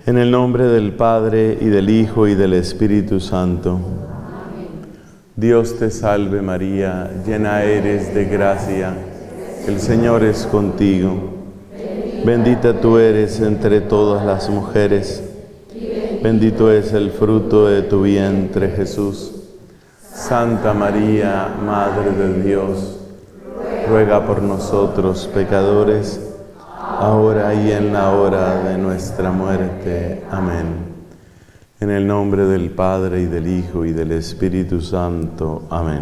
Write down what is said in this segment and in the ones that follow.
En el nombre del Padre, y del Hijo, y del Espíritu Santo. Dios te salve María, llena eres de gracia, el Señor es contigo. Bendita tú eres entre todas las mujeres, bendito es el fruto de tu vientre, Jesús. Santa María, Madre de Dios, ruega por nosotros pecadores, ahora y en la hora de nuestra muerte. Amén. En el nombre del Padre, y del Hijo, y del Espíritu Santo. Amén.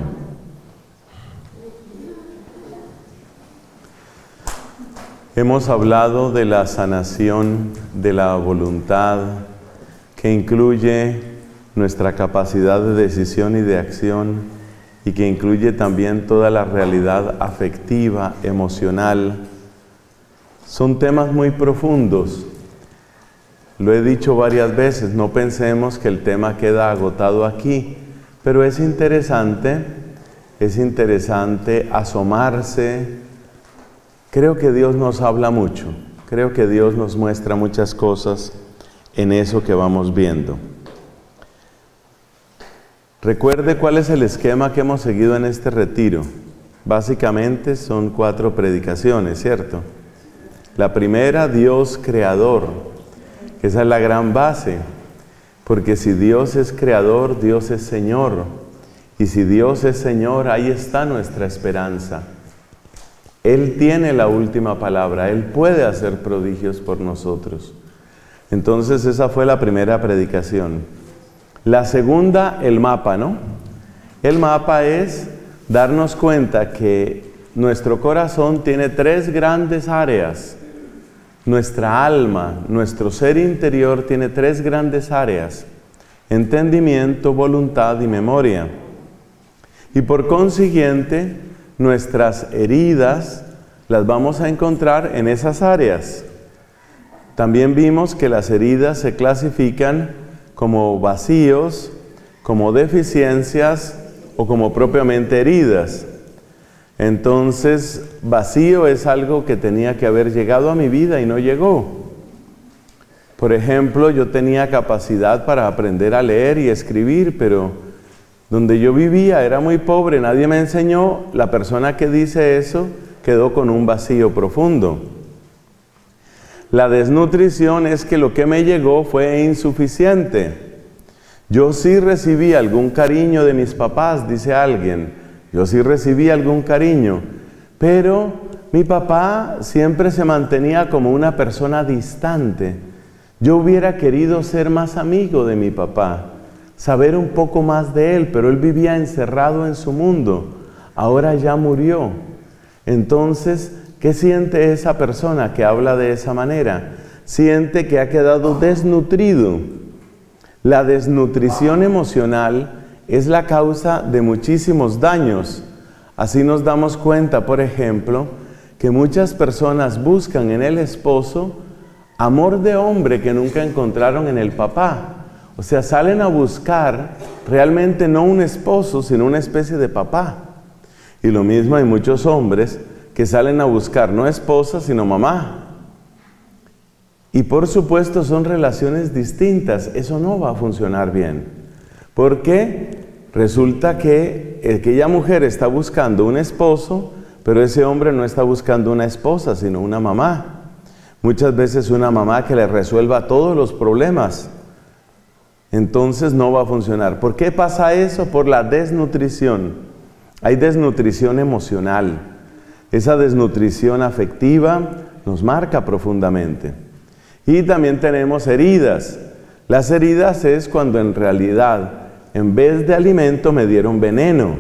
Hemos hablado de la sanación de la voluntad, que incluye nuestra capacidad de decisión y de acción, y que incluye también toda la realidad afectiva, emocional. Son temas muy profundos. Lo he dicho varias veces, no pensemos que el tema queda agotado aquí, pero es interesante asomarse. Creo que Dios nos habla mucho, creo que Dios nos muestra muchas cosas en eso que vamos viendo. Recuerde cuál es el esquema que hemos seguido en este retiro. Básicamente son 4 predicaciones, ¿cierto? La primera, Dios creador. Esa es la gran base, porque si Dios es creador, Dios es Señor. Y si Dios es Señor, ahí está nuestra esperanza. Él tiene la última palabra, Él puede hacer prodigios por nosotros. Entonces esa fue la primera predicación. La segunda, el mapa, ¿no? El mapa es darnos cuenta que nuestro corazón tiene 3 grandes áreas. Nuestra alma, nuestro ser interior tiene 3 grandes áreas: entendimiento, voluntad y memoria. Y por consiguiente, nuestras heridas las vamos a encontrar en esas áreas. También vimos que las heridas se clasifican como vacíos, como deficiencias o como propiamente heridas. Entonces, vacío es algo que tenía que haber llegado a mi vida y no llegó. Por ejemplo, yo tenía capacidad para aprender a leer y escribir, pero donde yo vivía era muy pobre, nadie me enseñó. La persona que dice eso quedó con un vacío profundo. La desnutrición es que lo que me llegó fue insuficiente. Yo sí recibí algún cariño de mis papás, dice alguien. Yo sí recibí algún cariño, pero mi papá siempre se mantenía como una persona distante. Yo hubiera querido ser más amigo de mi papá, saber un poco más de él, pero él vivía encerrado en su mundo. Ahora ya murió. Entonces, ¿qué siente esa persona que habla de esa manera? Siente que ha quedado desnutrido. La desnutrición emocional es la causa de muchísimos daños. Así nos damos cuenta, por ejemplo, que muchas personas buscan en el esposo amor de hombre que nunca encontraron en el papá. O sea, salen a buscar realmente no un esposo, sino una especie de papá. Y lo mismo hay muchos hombres que salen a buscar no esposa, sino mamá. Y por supuesto son relaciones distintas. Eso no va a funcionar bien. Porque resulta que aquella mujer está buscando un esposo, pero ese hombre no está buscando una esposa, sino una mamá. Muchas veces una mamá que le resuelva todos los problemas. Entonces no va a funcionar. ¿Por qué pasa eso? Por la desnutrición. Hay desnutrición emocional. Esa desnutrición afectiva nos marca profundamente. Y también tenemos heridas. Las heridas es cuando en realidad, en vez de alimento, me dieron veneno.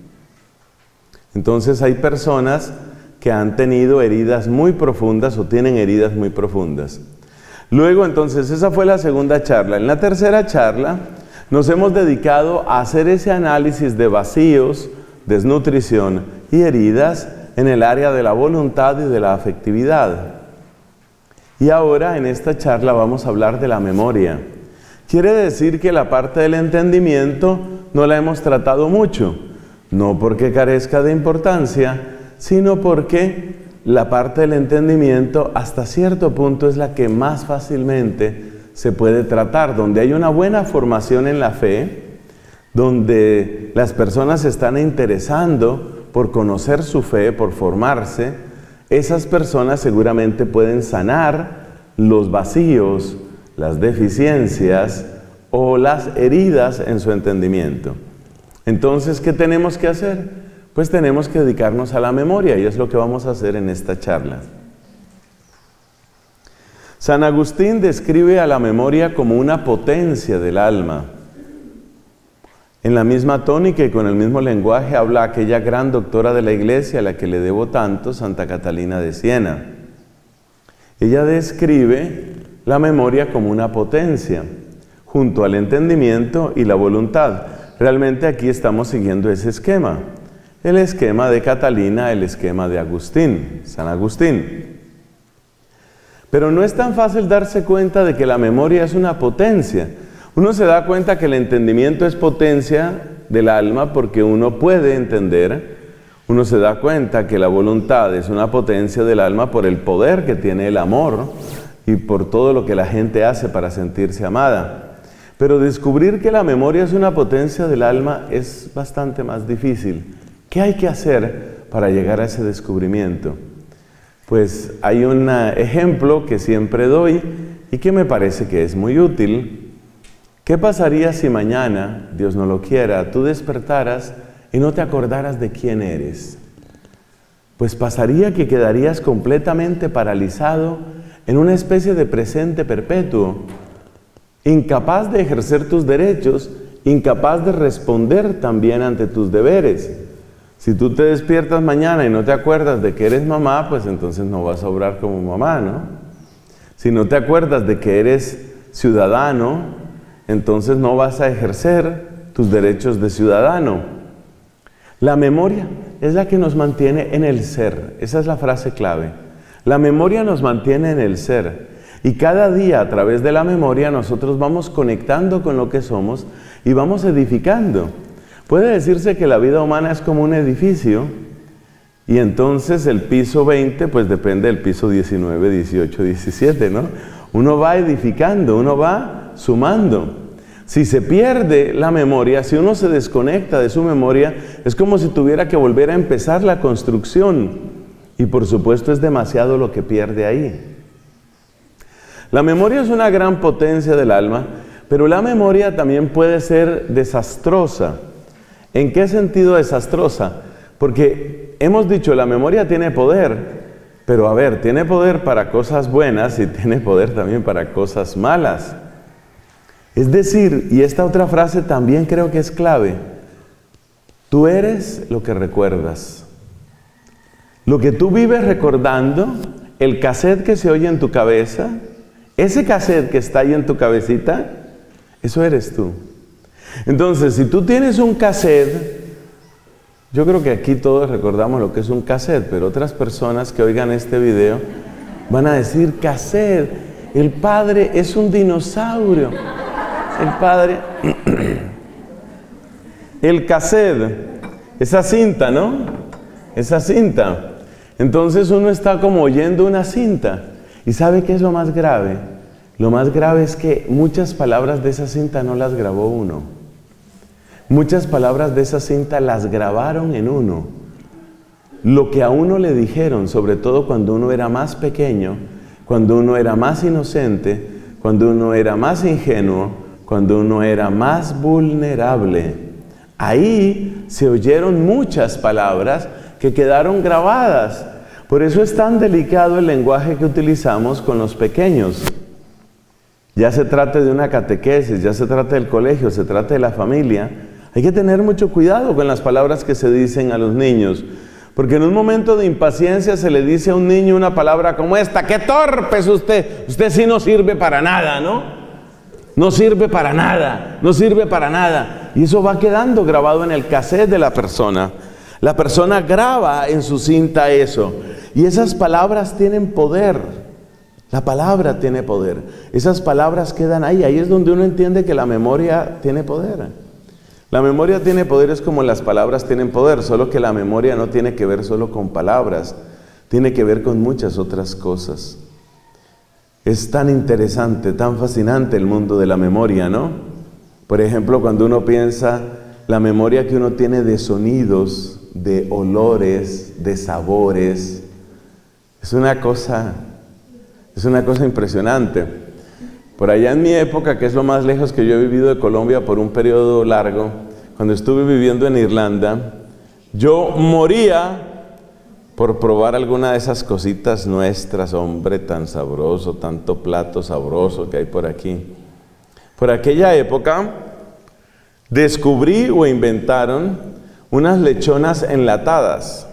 Entonces hay personas que han tenido heridas muy profundas o tienen heridas muy profundas. Luego, entonces, esa fue la segunda charla. En la tercera charla nos hemos dedicado a hacer ese análisis de vacíos, desnutrición y heridas en el área de la voluntad y de la afectividad. Y ahora, en esta charla, vamos a hablar de la memoria. Quiere decir que la parte del entendimiento no la hemos tratado mucho, no porque carezca de importancia, sino porque la parte del entendimiento hasta cierto punto es la que más fácilmente se puede tratar, donde hay una buena formación en la fe, donde las personas se están interesando por conocer su fe, por formarse. Esas personas seguramente pueden sanar los vacíos, las deficiencias o las heridas en su entendimiento. Entonces, ¿qué tenemos que hacer? Pues tenemos que dedicarnos a la memoria, y es lo que vamos a hacer en esta charla. San Agustín describe a la memoria como una potencia del alma. En la misma tónica y con el mismo lenguaje habla aquella gran doctora de la Iglesia a la que le debo tanto, Santa Catalina de Siena. Ella describe la memoria como una potencia, junto al entendimiento y la voluntad. Realmente aquí estamos siguiendo ese esquema. El esquema de Catalina, el esquema de Agustín, San Agustín. Pero no es tan fácil darse cuenta de que la memoria es una potencia. Uno se da cuenta que el entendimiento es potencia del alma porque uno puede entender. Uno se da cuenta que la voluntad es una potencia del alma por el poder que tiene el amor y por todo lo que la gente hace para sentirse amada. Pero descubrir que la memoria es una potencia del alma es bastante más difícil. ¿Qué hay que hacer para llegar a ese descubrimiento? Pues hay un ejemplo que siempre doy y que me parece que es muy útil. ¿Qué pasaría si mañana, Dios no lo quiera, tú despertaras y no te acordaras de quién eres? Pues pasaría que quedarías completamente paralizado en una especie de presente perpetuo, incapaz de ejercer tus derechos, incapaz de responder también ante tus deberes. Si tú te despiertas mañana y no te acuerdas de que eres mamá, pues entonces no vas a obrar como mamá, ¿no? Si no te acuerdas de que eres ciudadano, entonces no vas a ejercer tus derechos de ciudadano. La memoria es la que nos mantiene en el ser. Esa es la frase clave. La memoria nos mantiene en el ser. Y cada día a través de la memoria nosotros vamos conectando con lo que somos y vamos edificando. Puede decirse que la vida humana es como un edificio y entonces el piso 20 pues depende del piso 19, 18, 17, ¿no? Uno va edificando, uno va sumando. Si se pierde la memoria, si uno se desconecta de su memoria, es como si tuviera que volver a empezar la construcción. Y por supuesto es demasiado lo que pierde ahí. La memoria es una gran potencia del alma, pero la memoria también puede ser desastrosa. ¿En qué sentido desastrosa? Porque hemos dicho, la memoria tiene poder, pero a ver, tiene poder para cosas buenas y tiene poder también para cosas malas. Es decir, y esta otra frase también creo que es clave, tú eres lo que recuerdas. Lo que tú vives recordando, el cassette que se oye en tu cabeza, ese cassette que está ahí en tu cabecita, eso eres tú. Entonces, si tú tienes un cassette, yo creo que aquí todos recordamos lo que es un cassette, pero otras personas que oigan este video van a decir, cassette, el padre es un dinosaurio. El padre, el cassette, esa cinta, ¿no? Esa cinta. Entonces uno está como oyendo una cinta. ¿Y sabe qué es lo más grave? Lo más grave es que muchas palabras de esa cinta no las grabó uno. Muchas palabras de esa cinta las grabaron en uno. Lo que a uno le dijeron, sobre todo cuando uno era más pequeño, cuando uno era más inocente, cuando uno era más ingenuo, cuando uno era más vulnerable. Ahí se oyeron muchas palabras que quedaron grabadas. Por eso es tan delicado el lenguaje que utilizamos con los pequeños. Ya se trate de una catequesis, ya se trate del colegio, se trate de la familia. Hay que tener mucho cuidado con las palabras que se dicen a los niños. Porque en un momento de impaciencia se le dice a un niño una palabra como esta, ¡qué torpe es usted! Usted sí no sirve para nada, ¿no? No sirve para nada, no sirve para nada. Y eso va quedando grabado en el cassette de la persona. La persona graba en su cinta eso. Y esas palabras tienen poder. La palabra tiene poder. Esas palabras quedan ahí. Ahí es donde uno entiende que la memoria tiene poder. La memoria tiene poder, es como las palabras tienen poder, solo que la memoria no tiene que ver solo con palabras. Tiene que ver con muchas otras cosas. Es tan interesante, tan fascinante el mundo de la memoria, ¿no? Por ejemplo, cuando uno piensa la memoria que uno tiene de sonidos, de olores, de sabores, es una cosa impresionante. Por allá en mi época, que es lo más lejos que yo he vivido de Colombia por un periodo largo, cuando estuve viviendo en Irlanda, yo moría por probar alguna de esas cositas nuestras, hombre, tan sabroso, tanto plato sabroso que hay por aquí. Por aquella época descubrí o inventaron unas lechonas enlatadas.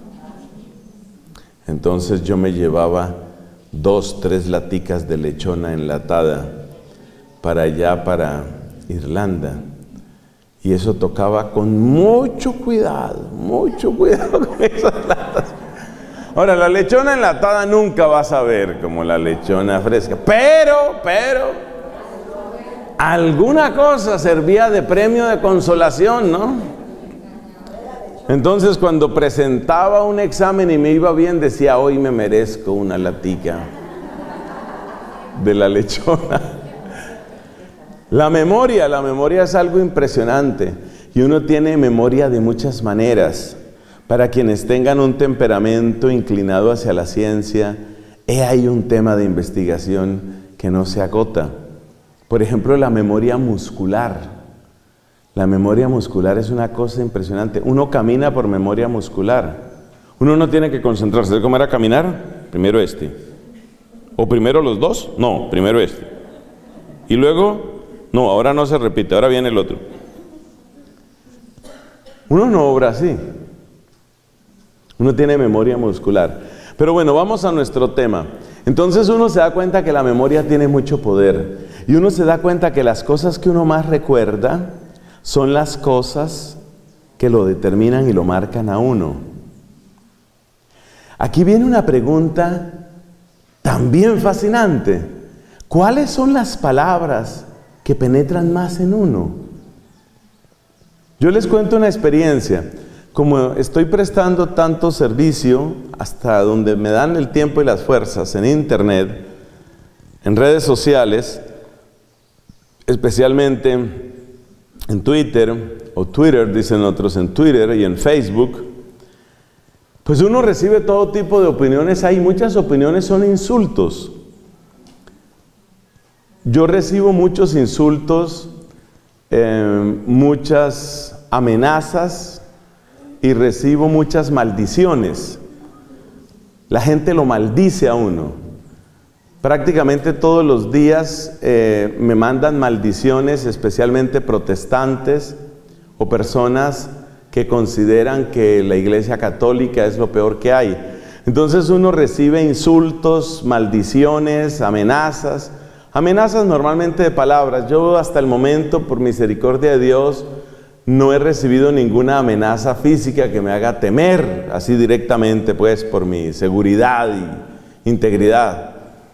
Entonces yo me llevaba 2, 3 laticas de lechona enlatada para allá, para Irlanda. Y eso tocaba con mucho cuidado con esas latas. Ahora, la lechona enlatada nunca vas a ver como la lechona fresca, pero alguna cosa servía de premio de consolación, ¿no? Entonces, cuando presentaba un examen y me iba bien, decía, hoy me merezco una latica de la lechona. La memoria es algo impresionante y uno tiene memoria de muchas maneras. Para quienes tengan un temperamento inclinado hacia la ciencia, hay un tema de investigación que no se agota. Por ejemplo, la memoria muscular. La memoria muscular es una cosa impresionante. Uno camina por memoria muscular. Uno no tiene que concentrarse. ¿Sabe cómo era caminar? Primero este. ¿O primero los dos? No, primero este. Y luego... No, ahora no se repite, ahora viene el otro. Uno no obra así. Uno tiene memoria muscular. Pero bueno, vamos a nuestro tema. Entonces uno se da cuenta que la memoria tiene mucho poder. Y uno se da cuenta que las cosas que uno más recuerda son las cosas que lo determinan y lo marcan a uno. Aquí viene una pregunta también fascinante. ¿Cuáles son las palabras que penetran más en uno? Yo les cuento una experiencia. Como estoy prestando tanto servicio, hasta donde me dan el tiempo y las fuerzas, en internet, en redes sociales, especialmente en Twitter, o Twitter dicen otros, en Twitter y en Facebook, pues uno recibe todo tipo de opiniones. Hay muchas opiniones, son insultos. Yo recibo muchos insultos, muchas amenazas y recibo muchas maldiciones. La gente lo maldice a uno. Prácticamente todos los días me mandan maldiciones, especialmente protestantes o personas que consideran que la Iglesia Católica es lo peor que hay. Entonces uno recibe insultos, maldiciones, amenazas. Amenazas normalmente de palabras. Yo hasta el momento, por misericordia de Dios, no he recibido ninguna amenaza física que me haga temer, así directamente, pues, por mi seguridad y integridad.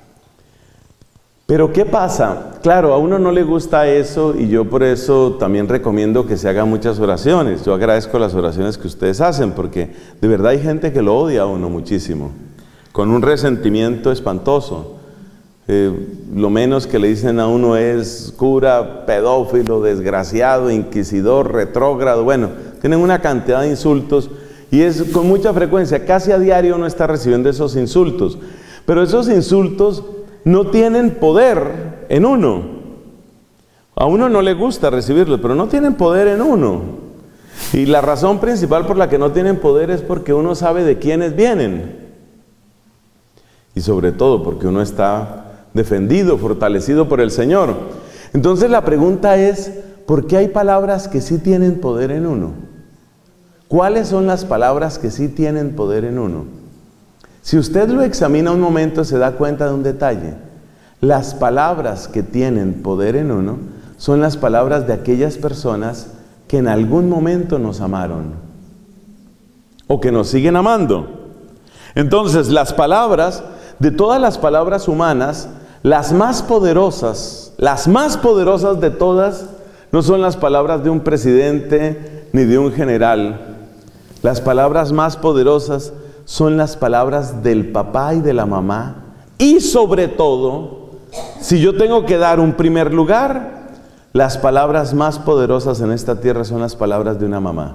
Pero ¿qué pasa? Claro, a uno no le gusta eso y yo por eso también recomiendo que se hagan muchas oraciones. Yo agradezco las oraciones que ustedes hacen porque de verdad hay gente que lo odia a uno muchísimo, con un resentimiento espantoso. Lo menos que le dicen a uno es cura, pedófilo, desgraciado, inquisidor, retrógrado. Bueno, tienen una cantidad de insultos y es con mucha frecuencia, casi a diario uno está recibiendo esos insultos. Pero esos insultos no tienen poder en uno. A uno no le gusta recibirlos, pero no tienen poder en uno. Y la razón principal por la que no tienen poder es porque uno sabe de quiénes vienen. Y sobre todo porque uno está defendido, fortalecido por el Señor. Entonces la pregunta es, ¿por qué hay palabras que sí tienen poder en uno? ¿Cuáles son las palabras que sí tienen poder en uno? Si usted lo examina un momento, se da cuenta de un detalle. Las palabras que tienen poder en uno son las palabras de aquellas personas que en algún momento nos amaron o que nos siguen amando. Entonces, las palabras, de todas las palabras humanas, las más poderosas de todas, no son las palabras de un presidente ni de un general. Las palabras más poderosas son las palabras del papá y de la mamá Y sobre todo, si yo tengo que dar un primer lugar, las palabras más poderosas en esta tierra son las palabras de una mamá.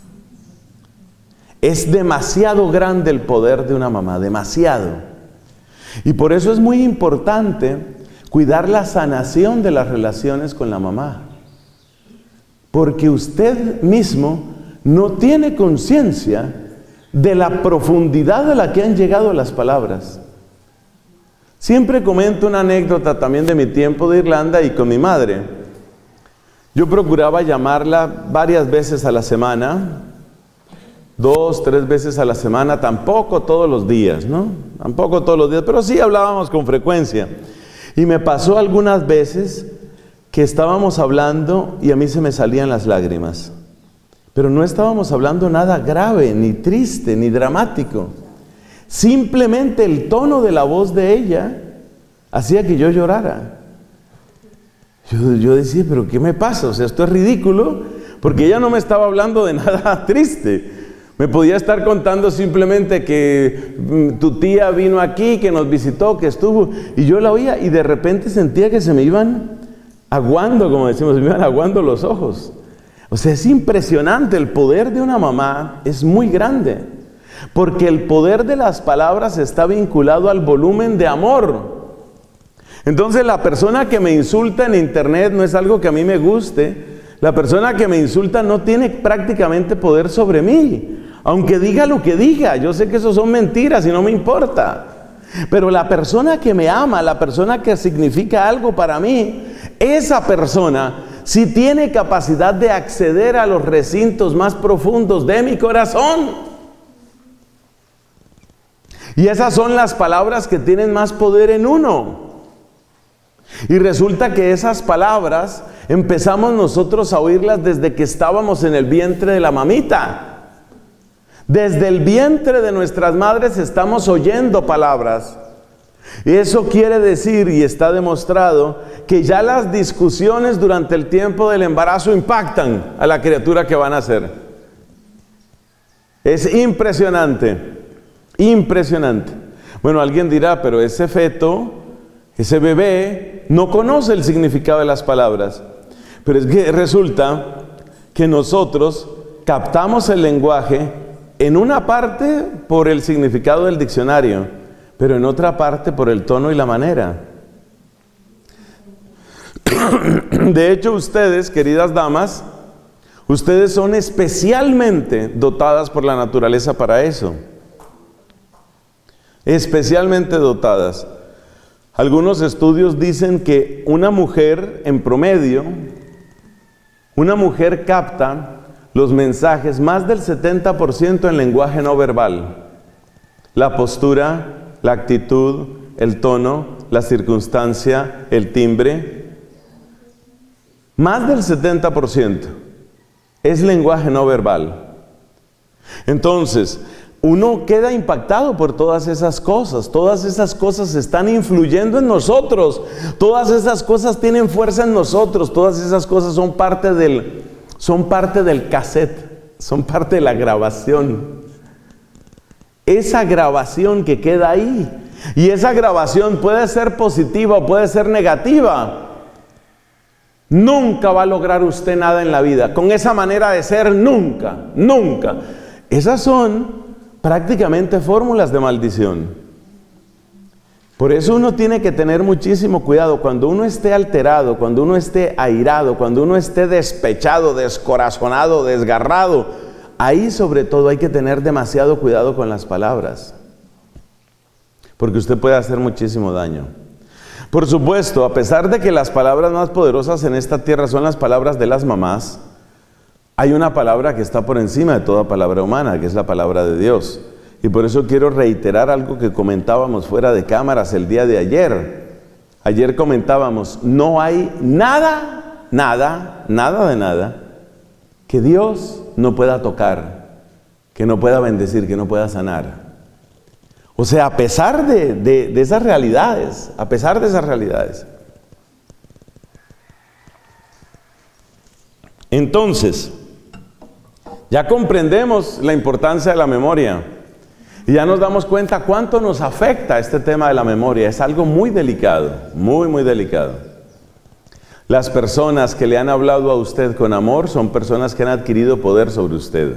Es demasiado grande el poder de una mamá, demasiado. Y por eso es muy importante cuidar la sanación de las relaciones con la mamá. Porque usted mismo no tiene conciencia de la profundidad a la que han llegado las palabras. Siempre comento una anécdota también de mi tiempo de Irlanda y con mi madre. Yo procuraba llamarla varias veces a la semana, 2, 3 veces a la semana, tampoco todos los días, ¿no? Tampoco todos los días, pero sí hablábamos con frecuencia. Y me pasó algunas veces que estábamos hablando y a mí se me salían las lágrimas. Pero no estábamos hablando nada grave, ni triste, ni dramático. Simplemente el tono de la voz de ella hacía que yo llorara. Yo decía, ¿pero qué me pasa? O sea, esto es ridículo, porque ella no me estaba hablando de nada triste. Me podía estar contando simplemente que tu tía vino aquí, que nos visitó, que estuvo, y yo la oía y de repente sentía que se me iban aguando, como decimos, se me iban aguando los ojos. O sea, es impresionante, el poder de una mamá es muy grande, porque el poder de las palabras está vinculado al volumen de amor. Entonces la persona que me insulta en internet no es algo que a mí me guste. La persona que me insulta no tiene prácticamente poder sobre mí, aunque diga lo que diga. Yo sé que eso son mentiras y no me importa. Pero la persona que me ama, la persona que significa algo para mí, esa persona sí tiene capacidad de acceder a los recintos más profundos de mi corazón. Y esas son las palabras que tienen más poder en uno. Y resulta que esas palabras empezamos nosotros a oírlas desde que estábamos en el vientre de la mamita. Desde el vientre de nuestras madres estamos oyendo palabras. Y eso quiere decir, y está demostrado, que ya las discusiones durante el tiempo del embarazo impactan a la criatura que van a nacer. Es impresionante, impresionante. Bueno, alguien dirá, pero ese feto, ese bebé, no conoce el significado de las palabras. Pero es que resulta que nosotros captamos el lenguaje en una parte por el significado del diccionario, pero en otra parte por el tono y la manera. De hecho, ustedes, queridas damas, ustedes son especialmente dotadas por la naturaleza para eso. Especialmente dotadas. Algunos estudios dicen que una mujer, en promedio, una mujer capta los mensajes más del 70% en lenguaje no verbal. La postura, la actitud, el tono, la circunstancia, el timbre. Más del 70% es lenguaje no verbal. Entonces, uno queda impactado por todas esas cosas están influyendo en nosotros, todas esas cosas tienen fuerza en nosotros, todas esas cosas son parte del cassette, son parte de la grabación. Esa grabación que queda ahí, y esa grabación puede ser positiva o puede ser negativa, nunca va a lograr usted nada en la vida, con esa manera de ser, nunca, nunca. Esas son prácticamente fórmulas de maldición. Por eso uno tiene que tener muchísimo cuidado. Cuando uno esté alterado, cuando uno esté airado, cuando uno esté despechado, descorazonado, desgarrado, ahí sobre todo hay que tener demasiado cuidado con las palabras, porque usted puede hacer muchísimo daño. Por supuesto, a pesar de que las palabras más poderosas en esta tierra son las palabras de las mamás, hay una palabra que está por encima de toda palabra humana, que es la palabra de Dios. Y por eso quiero reiterar algo que comentábamos fuera de cámaras el día de ayer. Ayer comentábamos, no hay nada que Dios no pueda tocar, que no pueda bendecir, que no pueda sanar. O sea, a pesar de esas realidades, a pesar de esas realidades. Entonces, ya comprendemos la importancia de la memoria. Y ya nos damos cuenta cuánto nos afecta este tema de la memoria. Es algo muy delicado, muy, muy delicado. Las personas que le han hablado a usted con amor son personas que han adquirido poder sobre usted.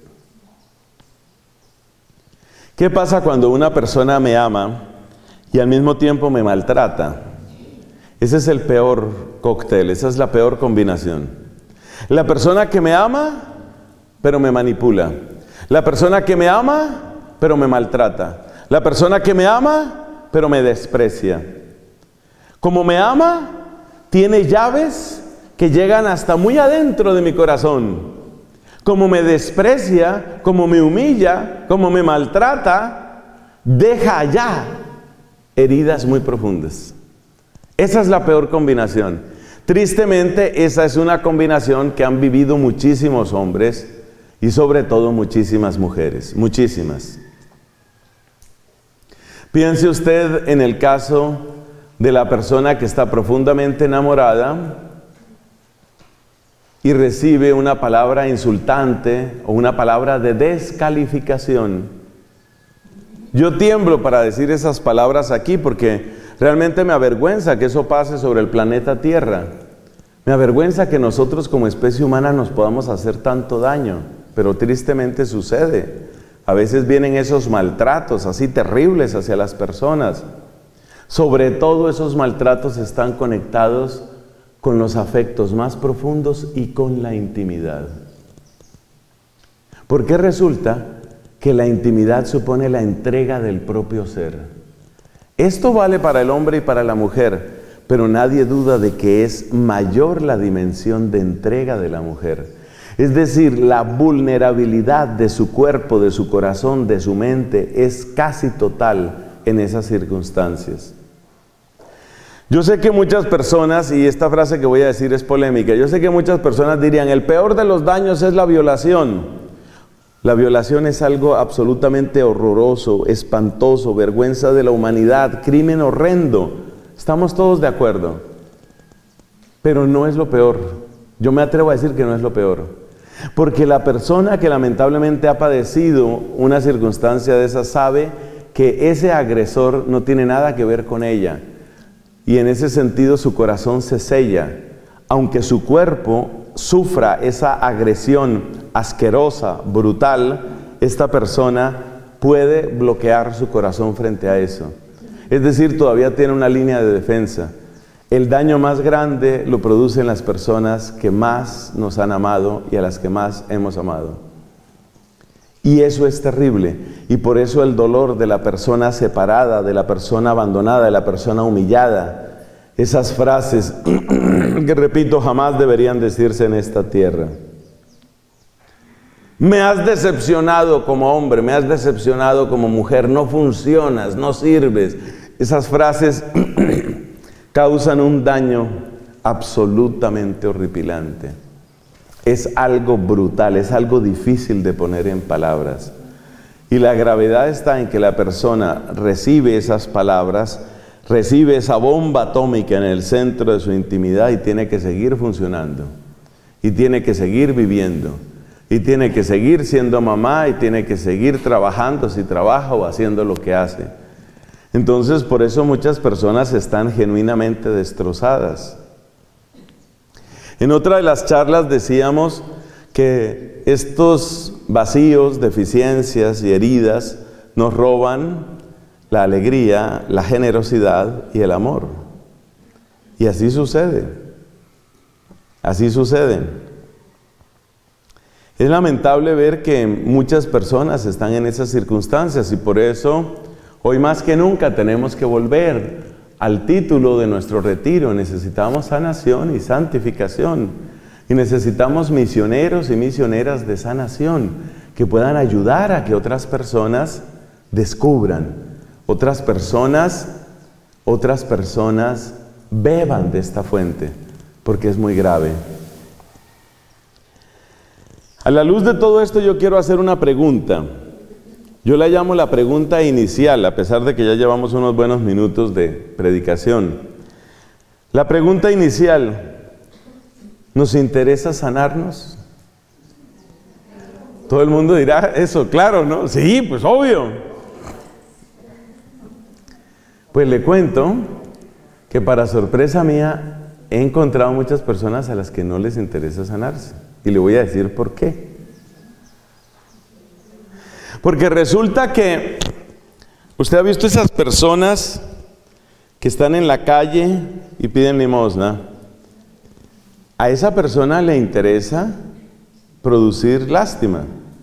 ¿Qué pasa cuando una persona me ama y al mismo tiempo me maltrata? Ese es el peor cóctel, esa es la peor combinación. La persona que me ama, pero me manipula. La persona que me ama, pero me maltrata. La persona que me ama, pero me desprecia. Como me ama, tiene llaves que llegan hasta muy adentro de mi corazón. Como me desprecia, como me humilla, como me maltrata, deja allá heridas muy profundas. Esa es la peor combinación. Tristemente, esa es una combinación que han vivido muchísimos hombres y sobre todo muchísimas mujeres, muchísimas. Piense usted en el caso de la persona que está profundamente enamorada y recibe una palabra insultante o una palabra de descalificación. Yo tiemblo para decir esas palabras aquí porque realmente me avergüenza que eso pase sobre el planeta Tierra. Me avergüenza que nosotros como especie humana nos podamos hacer tanto daño, pero tristemente sucede. A veces vienen esos maltratos así terribles hacia las personas. Sobre todo esos maltratos están conectados con los afectos más profundos y con la intimidad. Porque resulta que la intimidad supone la entrega del propio ser. Esto vale para el hombre y para la mujer, pero nadie duda de que es mayor la dimensión de entrega de la mujer. Es decir, la vulnerabilidad de su cuerpo, de su corazón, de su mente es casi total en esas circunstancias. Yo sé que muchas personas, y esta frase que voy a decir es polémica, yo sé que muchas personas dirían, el peor de los daños es la violación. La violación es algo absolutamente horroroso, espantoso, vergüenza de la humanidad, crimen horrendo. Estamos todos de acuerdo. Pero no es lo peor. Yo me atrevo a decir que no es lo peor. Porque la persona que lamentablemente ha padecido una circunstancia de esa sabe que ese agresor no tiene nada que ver con ella. Y en ese sentido su corazón se sella. Aunque su cuerpo sufra esa agresión asquerosa, brutal, esta persona puede bloquear su corazón frente a eso. Es decir, todavía tiene una línea de defensa. El daño más grande lo producen las personas que más nos han amado y a las que más hemos amado. Y eso es terrible. Y por eso el dolor de la persona separada, de la persona abandonada, de la persona humillada, esas frases que repito, jamás deberían decirse en esta tierra. Me has decepcionado como hombre, me has decepcionado como mujer, no funcionas, no sirves. Esas frases causan un daño absolutamente horripilante. Es algo brutal, es algo difícil de poner en palabras. Y la gravedad está en que la persona recibe esas palabras, recibe esa bomba atómica en el centro de su intimidad y tiene que seguir funcionando. Y tiene que seguir viviendo. Y tiene que seguir siendo mamá y tiene que seguir trabajando si trabaja o haciendo lo que hace. Entonces, por eso muchas personas están genuinamente destrozadas. En otra de las charlas decíamos que estos vacíos, deficiencias y heridas nos roban la alegría, la generosidad y el amor. Y así sucede. Así sucede. Es lamentable ver que muchas personas están en esas circunstancias y por eso hoy más que nunca tenemos que volver al título de nuestro retiro. Necesitamos sanación y santificación y necesitamos misioneros y misioneras de sanación que puedan ayudar a que otras personas descubran, otras personas beban de esta fuente, porque es muy grave. A la luz de todo esto yo quiero hacer una pregunta. Yo la llamo la pregunta inicial, a pesar de que ya llevamos unos buenos minutos de predicación. La pregunta inicial, ¿nos interesa sanarnos? Todo el mundo dirá eso, claro, ¿no? Sí, pues obvio. Pues le cuento que para sorpresa mía he encontrado muchas personas a las que no les interesa sanarse. Y le voy a decir por qué. Porque resulta que usted ha visto esas personas que están en la calle y piden limosna. A esa persona le interesa producir lástima.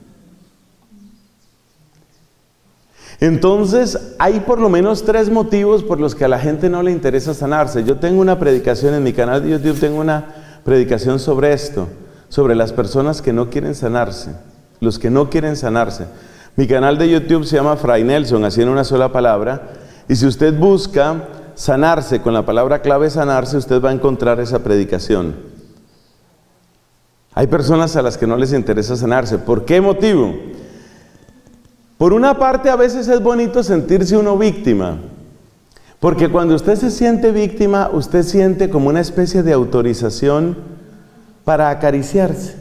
Entonces, hay por lo menos 3 motivos por los que a la gente no le interesa sanarse. Yo tengo una predicación en mi canal de YouTube, tengo una predicación sobre esto, sobre las personas que no quieren sanarse, los que no quieren sanarse. Mi canal de YouTube se llama Fray Nelson, así en una sola palabra, y si usted busca sanarse con la palabra clave sanarse, usted va a encontrar esa predicación. Hay personas a las que no les interesa sanarse. ¿Por qué motivo? Por una parte, a veces es bonito sentirse uno víctima, porque cuando usted se siente víctima, usted siente como una especie de autorización para acariciarse.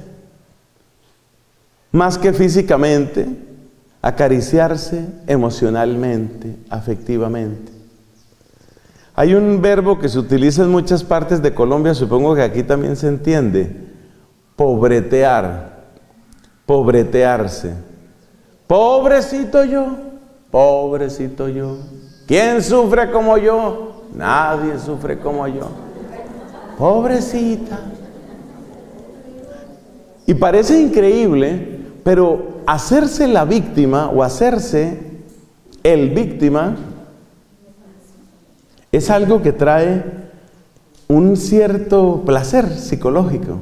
Más que físicamente, acariciarse emocionalmente, afectivamente. Hay un verbo que se utiliza en muchas partes de Colombia, supongo que aquí también se entiende: pobretear, pobretearse. Pobrecito yo, pobrecito yo. ¿Quién sufre como yo? Nadie sufre como yo. Pobrecita. Y parece increíble, pero hacerse la víctima o hacerse el víctima es algo que trae un cierto placer psicológico.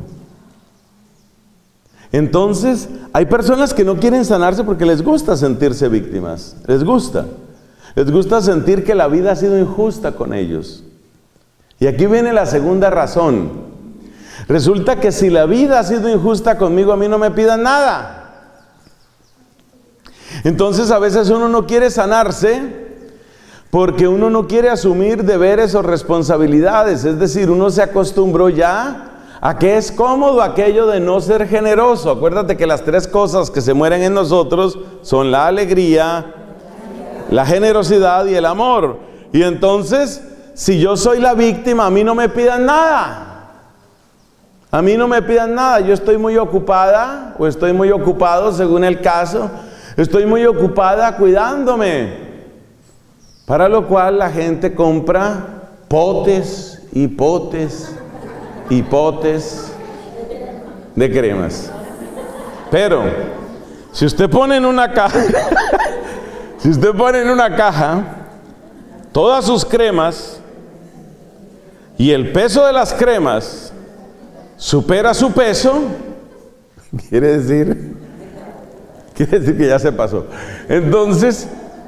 Entonces, hay personas que no quieren sanarse porque les gusta sentirse víctimas. Les gusta sentir que la vida ha sido injusta con ellos. Y aquí viene la segunda razón. Resulta que si la vida ha sido injusta conmigo, a mí no me pidan nada. Entonces, a veces uno no quiere sanarse porque uno no quiere asumir deberes o responsabilidades. Es decir, uno se acostumbró ya a que es cómodo aquello de no ser generoso. Acuérdate que las 3 cosas que se mueren en nosotros son la alegría, la generosidad y el amor. Y entonces, si yo soy la víctima, a mí no me pidan nada. A mí no me pidan nada. Yo estoy muy ocupada, o estoy muy ocupado según el caso. Estoy muy ocupada cuidándome. Para lo cual la gente compra potes y potes y potes de cremas. Pero si usted pone en una caja si usted pone en una caja todas sus cremas y el peso de las cremas supera su peso, quiere decir que ya se pasó. Entonces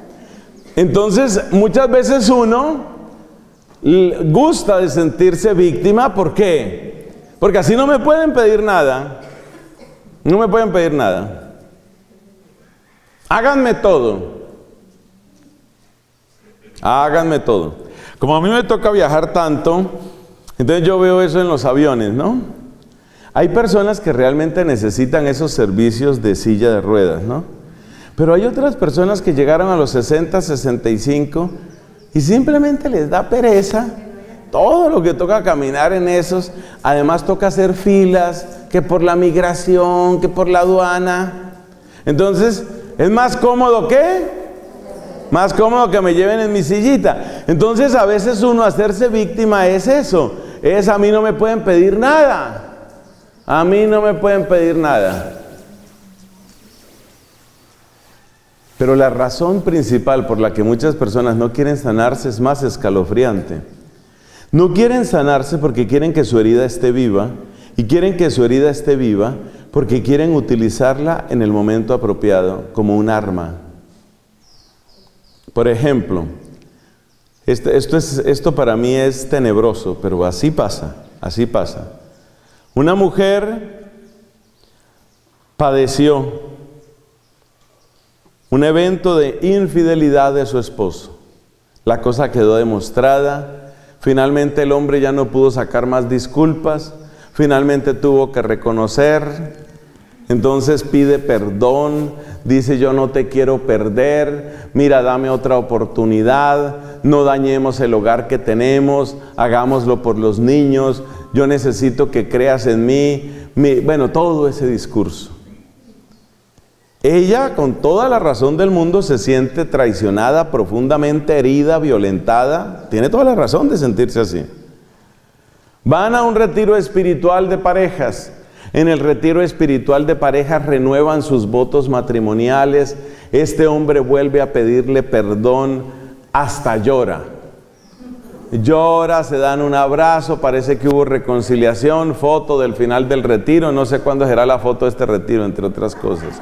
muchas veces uno gusta de sentirse víctima. ¿Por qué? Porque así no me pueden pedir nada. No me pueden pedir nada. Háganme todo. Háganme todo. Como a mí me toca viajar tanto, entonces yo veo eso en los aviones, ¿no? Hay personas que realmente necesitan esos servicios de silla de ruedas, ¿no? Pero hay otras personas que llegaron a los 60, 65 y simplemente les da pereza todo lo que toca caminar en esos. Además toca hacer filas, que por la migración, que por la aduana. Entonces, es más cómodo más cómodo que me lleven en mi sillita. Entonces, a veces uno hacerse víctima es eso. Es: a mí no me pueden pedir nada. A mí no me pueden pedir nada. Pero la razón principal por la que muchas personas no quieren sanarse es más escalofriante. No quieren sanarse porque quieren que su herida esté viva, y quieren que su herida esté viva porque quieren utilizarla en el momento apropiado, como un arma. Por ejemplo, esto para mí es tenebroso, pero así pasa, así pasa. Una mujer padeció un evento de infidelidad de su esposo. La cosa quedó demostrada. Finalmente el hombre ya no pudo sacar más disculpas. Finalmente tuvo que reconocer. Entonces pide perdón. Dice: yo no te quiero perder. Mira, dame otra oportunidad. no dañemos el hogar que tenemos, hagámoslo por los niños, yo necesito que creas en mí, bueno, todo ese discurso. Ella, con toda la razón del mundo, se siente traicionada, profundamente herida, violentada. Tiene toda la razón de sentirse así. Van a un retiro espiritual de parejas. En el retiro espiritual de parejas renuevan sus votos matrimoniales. Este hombre vuelve a pedirle perdón, hasta llora. Llora, se dan un abrazo, parece que hubo reconciliación, foto del final del retiro. No sé cuándo será la foto de este retiro, entre otras cosas.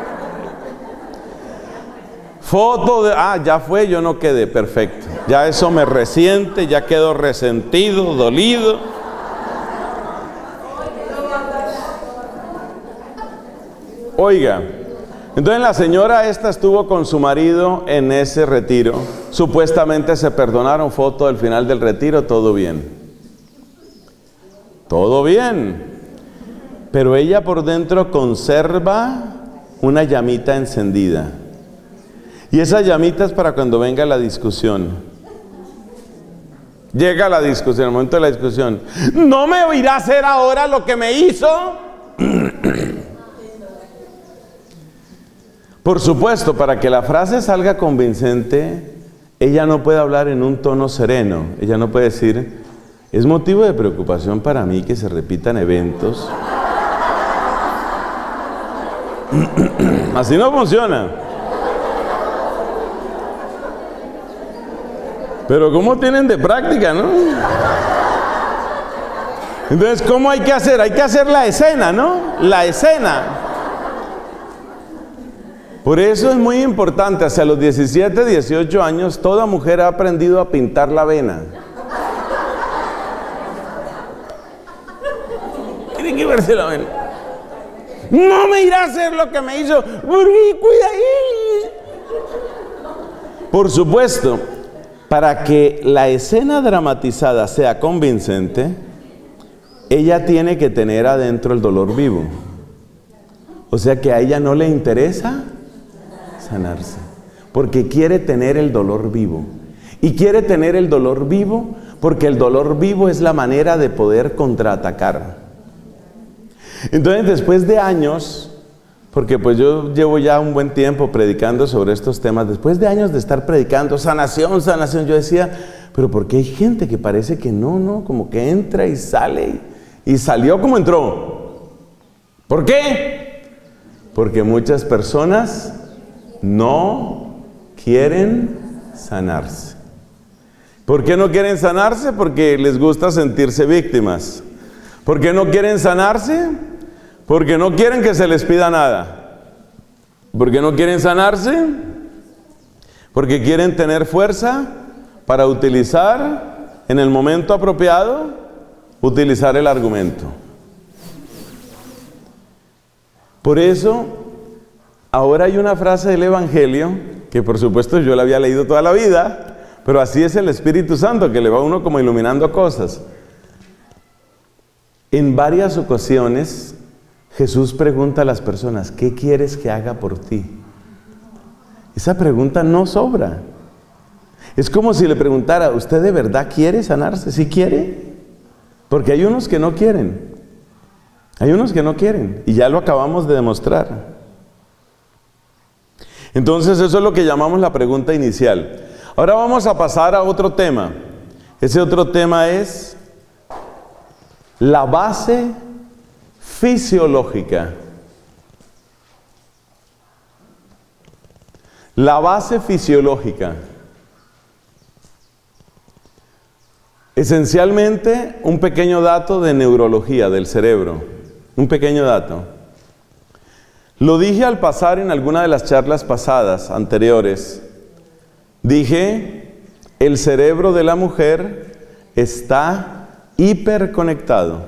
Foto de, ya fue, yo no quedé, perfecto. Ya eso me resiente, ya quedo resentido, dolido. Oiga, entonces la señora esta estuvo con su marido en ese retiro. Supuestamente se perdonaron, foto del final del retiro, todo bien. Todo bien. Pero ella por dentro conserva una llamita encendida. Y esa llamita es para cuando venga la discusión. Llega la discusión, el momento de la discusión. ¿No me irá a hacer ahora lo que me hizo? Por supuesto, para que la frase salga convincente, ella no puede hablar en un tono sereno. Ella no puede decir, es motivo de preocupación para mí que se repitan eventos. Así no funciona. Pero ¿cómo tienen de práctica, no? Entonces, ¿cómo hay que hacer? Hay que hacer la escena, ¿no? La escena. Por eso es muy importante, hacia los 17, 18 años, toda mujer ha aprendido a pintar la vena. Tiene que verse la vena. No me irá a hacer lo que me hizo. Cuida ahí. Por supuesto, para que la escena dramatizada sea convincente, ella tiene que tener adentro el dolor vivo. O sea que a ella no le interesa sanarse, porque quiere tener el dolor vivo. Y quiere tener el dolor vivo porque el dolor vivo es la manera de poder contraatacar. Entonces, después de años, porque pues yo llevo ya un buen tiempo predicando sobre estos temas, después de años de estar predicando sanación, sanación, yo decía, pero ¿por qué hay gente que parece que no, como que entra y sale y salió como entró? ¿Por qué? Porque muchas personas no quieren sanarse. ¿Por qué no quieren sanarse? Porque les gusta sentirse víctimas. ¿Por qué no quieren sanarse? Porque no quieren que se les pida nada. ¿Por qué no quieren sanarse? Porque quieren tener fuerza para utilizar en el momento apropiado, utilizar el argumento. Por eso, ahora hay una frase del Evangelio, que por supuesto yo la había leído toda la vida, pero así es el Espíritu Santo, que le va a uno como iluminando cosas. En varias ocasiones, Jesús pregunta a las personas, ¿qué quieres que haga por ti? Esa pregunta no sobra. Es como si le preguntara, ¿usted de verdad quiere sanarse? ¿Sí quiere? Porque hay unos que no quieren. Hay unos que no quieren, y ya lo acabamos de demostrar. Entonces, eso es lo que llamamos la pregunta inicial. Ahora vamos a pasar a otro tema. Ese otro tema es la base fisiológica. La base fisiológica. Esencialmente, un pequeño dato de neurología del cerebro. Un pequeño dato. Lo dije al pasar en alguna de las charlas pasadas, anteriores. Dije, el cerebro de la mujer está hiperconectado.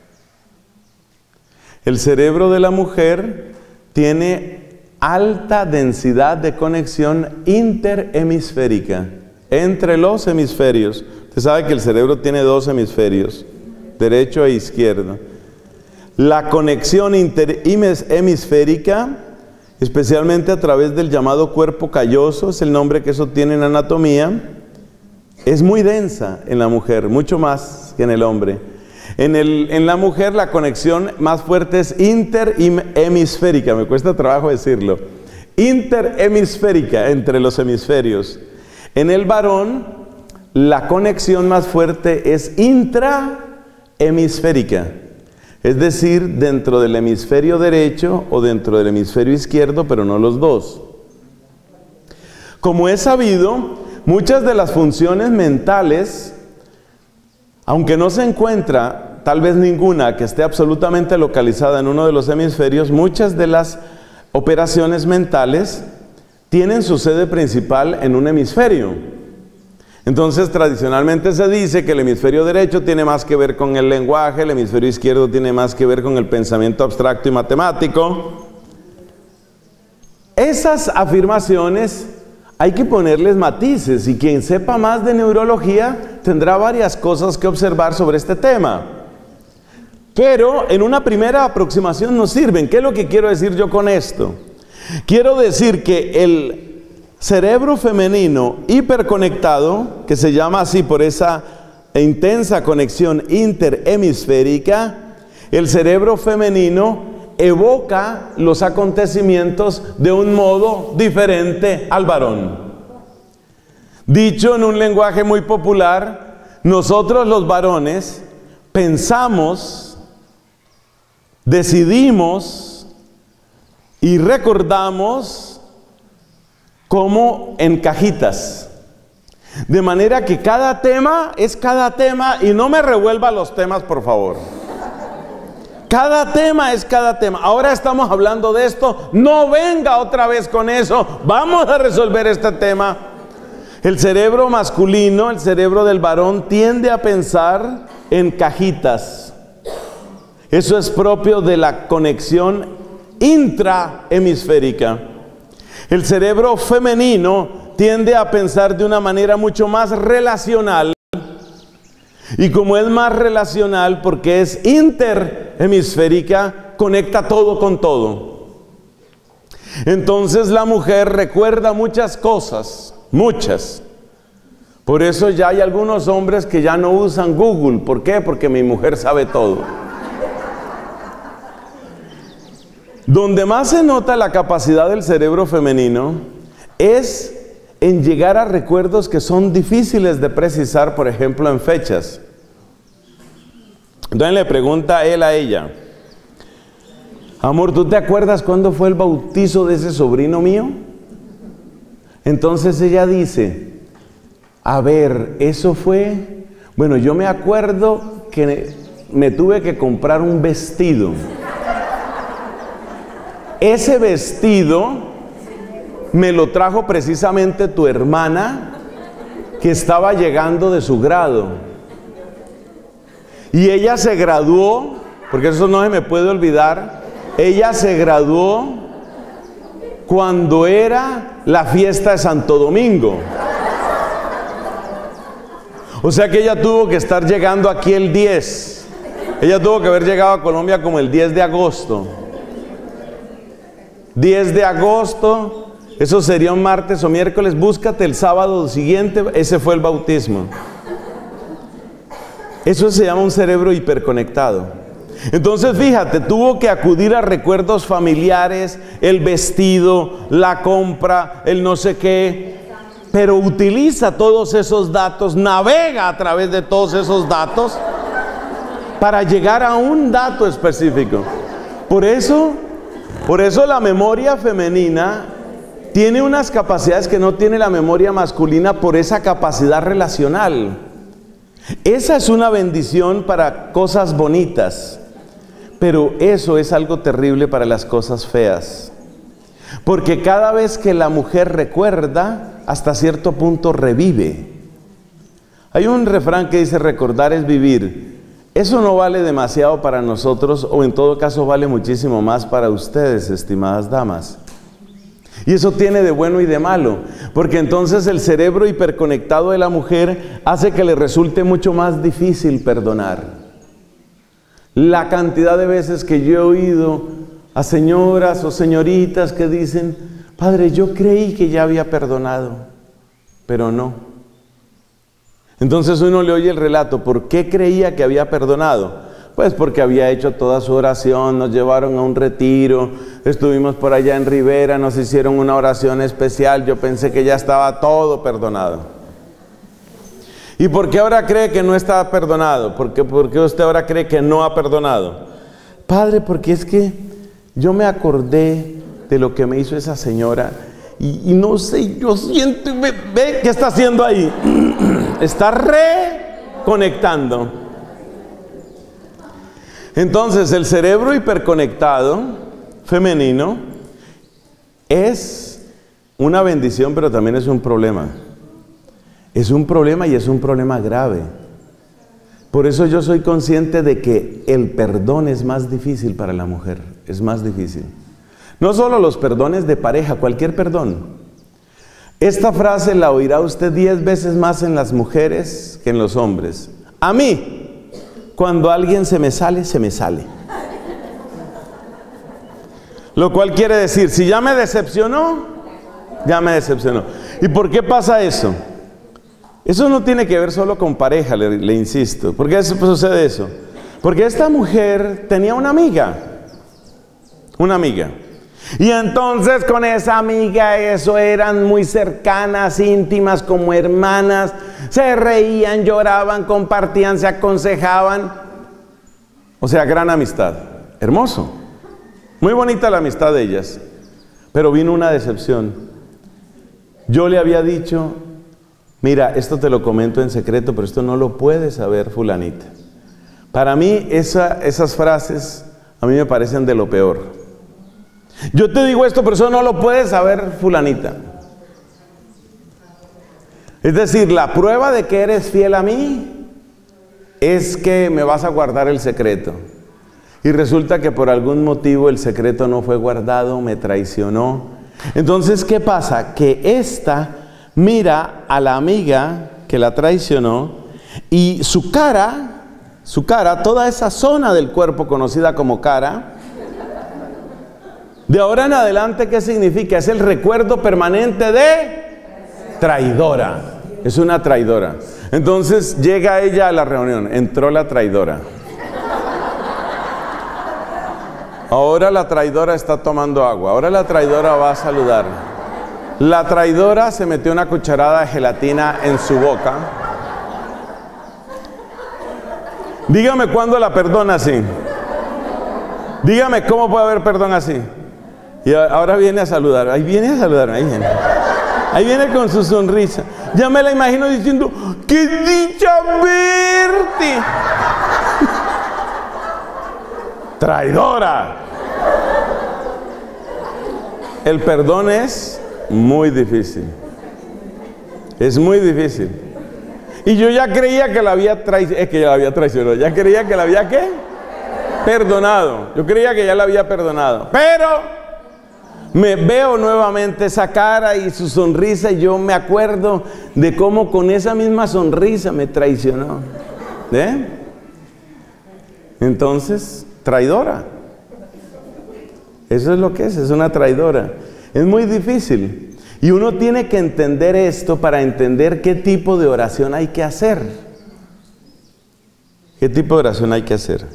El cerebro de la mujer tiene alta densidad de conexión interhemisférica, entre los hemisferios. Usted sabe que el cerebro tiene dos hemisferios, derecho e izquierdo. La conexión interhemisférica, especialmente a través del llamado cuerpo calloso, es el nombre que eso tiene en anatomía, es muy densa en la mujer, mucho más que en el hombre. En la mujer la conexión más fuerte es interhemisférica, me cuesta trabajo decirlo. Interhemisférica, entre los hemisferios. En el varón la conexión más fuerte es intrahemisférica, es decir, dentro del hemisferio derecho o dentro del hemisferio izquierdo, pero no los dos. Como es sabido, muchas de las funciones mentales, aunque no se encuentra tal vez ninguna que esté absolutamente localizada en uno de los hemisferios, muchas de las operaciones mentales tienen su sede principal en un hemisferio. Entonces, tradicionalmente se dice que el hemisferio derecho tiene más que ver con el lenguaje, el hemisferio izquierdo tiene más que ver con el pensamiento abstracto y matemático. Esas afirmaciones hay que ponerles matices, y quien sepa más de neurología tendrá varias cosas que observar sobre este tema. Pero en una primera aproximación nos sirven. ¿Qué es lo que quiero decir yo con esto? Quiero decir que el cerebro femenino hiperconectado, que se llama así por esa intensa conexión interhemisférica, el cerebro femenino evoca los acontecimientos de un modo diferente al varón. Dicho en un lenguaje muy popular, nosotros los varones pensamos, decidimos y recordamos como en cajitas. De manera que cada tema es cada tema, y no me revuelva los temas, por favor. Cada tema es cada tema. Ahora estamos hablando de esto, no venga otra vez con eso, vamos a resolver este tema. El cerebro masculino, el cerebro del varón, tiende a pensar en cajitas. Eso es propio de la conexión intrahemisférica. El cerebro femenino tiende a pensar de una manera mucho más relacional. Y como es más relacional porque es interhemisférica, conecta todo con todo. Entonces la mujer recuerda muchas cosas, muchas. Por eso ya hay algunos hombres que ya no usan Google. ¿Por qué? Porque mi mujer sabe todo. Donde más se nota la capacidad del cerebro femenino es en llegar a recuerdos que son difíciles de precisar, por ejemplo, en fechas. Entonces le pregunta él a ella: amor, ¿tú te acuerdas cuándo fue el bautizo de ese sobrino mío? Entonces ella dice: a ver, eso fue... Bueno, yo me acuerdo que me tuve que comprar un vestido. Ese vestido me lo trajo precisamente tu hermana, que estaba llegando de su grado. Y ella se graduó, porque eso no se me puede olvidar, ella se graduó cuando era la fiesta de Santo Domingo. O sea que ella tuvo que estar llegando aquí el 10. Ella tuvo que haber llegado a Colombia como el 10 de agosto. 10 de agosto, eso sería un martes o miércoles. Búscate el sábado siguiente, ese fue el bautismo. Eso se llama un cerebro hiperconectado. Entonces fíjate, tuvo que acudir a recuerdos familiares, el vestido, la compra, el no sé qué, pero utiliza todos esos datos, navega a través de todos esos datos para llegar a un dato específico. Por eso la memoria femenina tiene unas capacidades que no tiene la memoria masculina por esa capacidad relacional. Esa es una bendición para cosas bonitas, pero eso es algo terrible para las cosas feas. Porque cada vez que la mujer recuerda, hasta cierto punto revive. Hay un refrán que dice: recordar es vivir. Eso no vale demasiado para nosotros, o en todo caso vale muchísimo más para ustedes, estimadas damas. Y eso tiene de bueno y de malo, porque entonces el cerebro hiperconectado de la mujer hace que le resulte mucho más difícil perdonar. La cantidad de veces que yo he oído a señoras o señoritas que dicen: padre, yo creí que ya había perdonado, pero no. Entonces uno le oye el relato. ¿Por qué creía que había perdonado? Pues porque había hecho toda su oración, nos llevaron a un retiro, estuvimos por allá en Rivera, nos hicieron una oración especial, yo pensé que ya estaba todo perdonado. ¿Y por qué ahora cree que no está perdonado? ¿Por qué usted ahora cree que no ha perdonado? Padre, porque es que yo me acordé de lo que me hizo esa señora y no sé, yo siento, ve, ¿qué está haciendo ahí? Está reconectando. Entonces, el cerebro hiperconectado femenino es una bendición, pero también es un problema. Es un problema y es un problema grave. Por eso yo soy consciente de que el perdón es más difícil para la mujer, es más difícil. No solo los perdones de pareja, cualquier perdón. Esta frase la oirá usted 10 veces más en las mujeres que en los hombres. A mí, cuando alguien se me sale, se me sale. Lo cual quiere decir, si ya me decepcionó, ya me decepcionó. ¿Y por qué pasa eso? Eso no tiene que ver solo con pareja, le insisto. ¿Por qué sucede eso? Porque esta mujer tenía una amiga. Una amiga. Y entonces con esa amiga, eso eran muy cercanas, íntimas, como hermanas. Se reían, lloraban, compartían, se aconsejaban. O sea, gran amistad. Hermoso. Muy bonita la amistad de ellas. Pero vino una decepción. Yo le había dicho, mira, esto te lo comento en secreto, pero esto no lo puede saber fulanita. Para mí esas frases a mí me parecen de lo peor. Yo te digo esto, pero eso no lo puede saber fulanita. Es decir, la prueba de que eres fiel a mí es que me vas a guardar el secreto. Y resulta que por algún motivo el secreto no fue guardado, me traicionó. Entonces, ¿qué pasa? Que esta mira a la amiga que la traicionó y su cara, toda esa zona del cuerpo conocida como cara, de ahora en adelante, ¿qué significa? Es el recuerdo permanente de traidora. Es una traidora. Entonces llega ella a la reunión, entró la traidora. Ahora la traidora está tomando agua, ahora la traidora va a saludar. La traidora se metió una cucharada de gelatina en su boca. Dígame cuándo la perdona así. Dígame cómo puede haber perdón así. Y ahora viene a saludar. Ahí viene a saludar. Ahí viene. Ahí viene con su sonrisa. Ya me la imagino diciendo, ¡qué dicha verte! Traidora. El perdón es muy difícil. Es muy difícil. Y yo ya creía que la había traicionado. Ya creía que la había, ¿qué? Perdonado. Yo creía que ya la había perdonado. Pero me veo nuevamente esa cara y su sonrisa y yo me acuerdo de cómo con esa misma sonrisa me traicionó. ¿Eh? Entonces, traidora. Eso es lo que es una traidora. Es muy difícil. Y uno tiene que entender esto para entender qué tipo de oración hay que hacer. ¿Qué tipo de oración hay que hacer?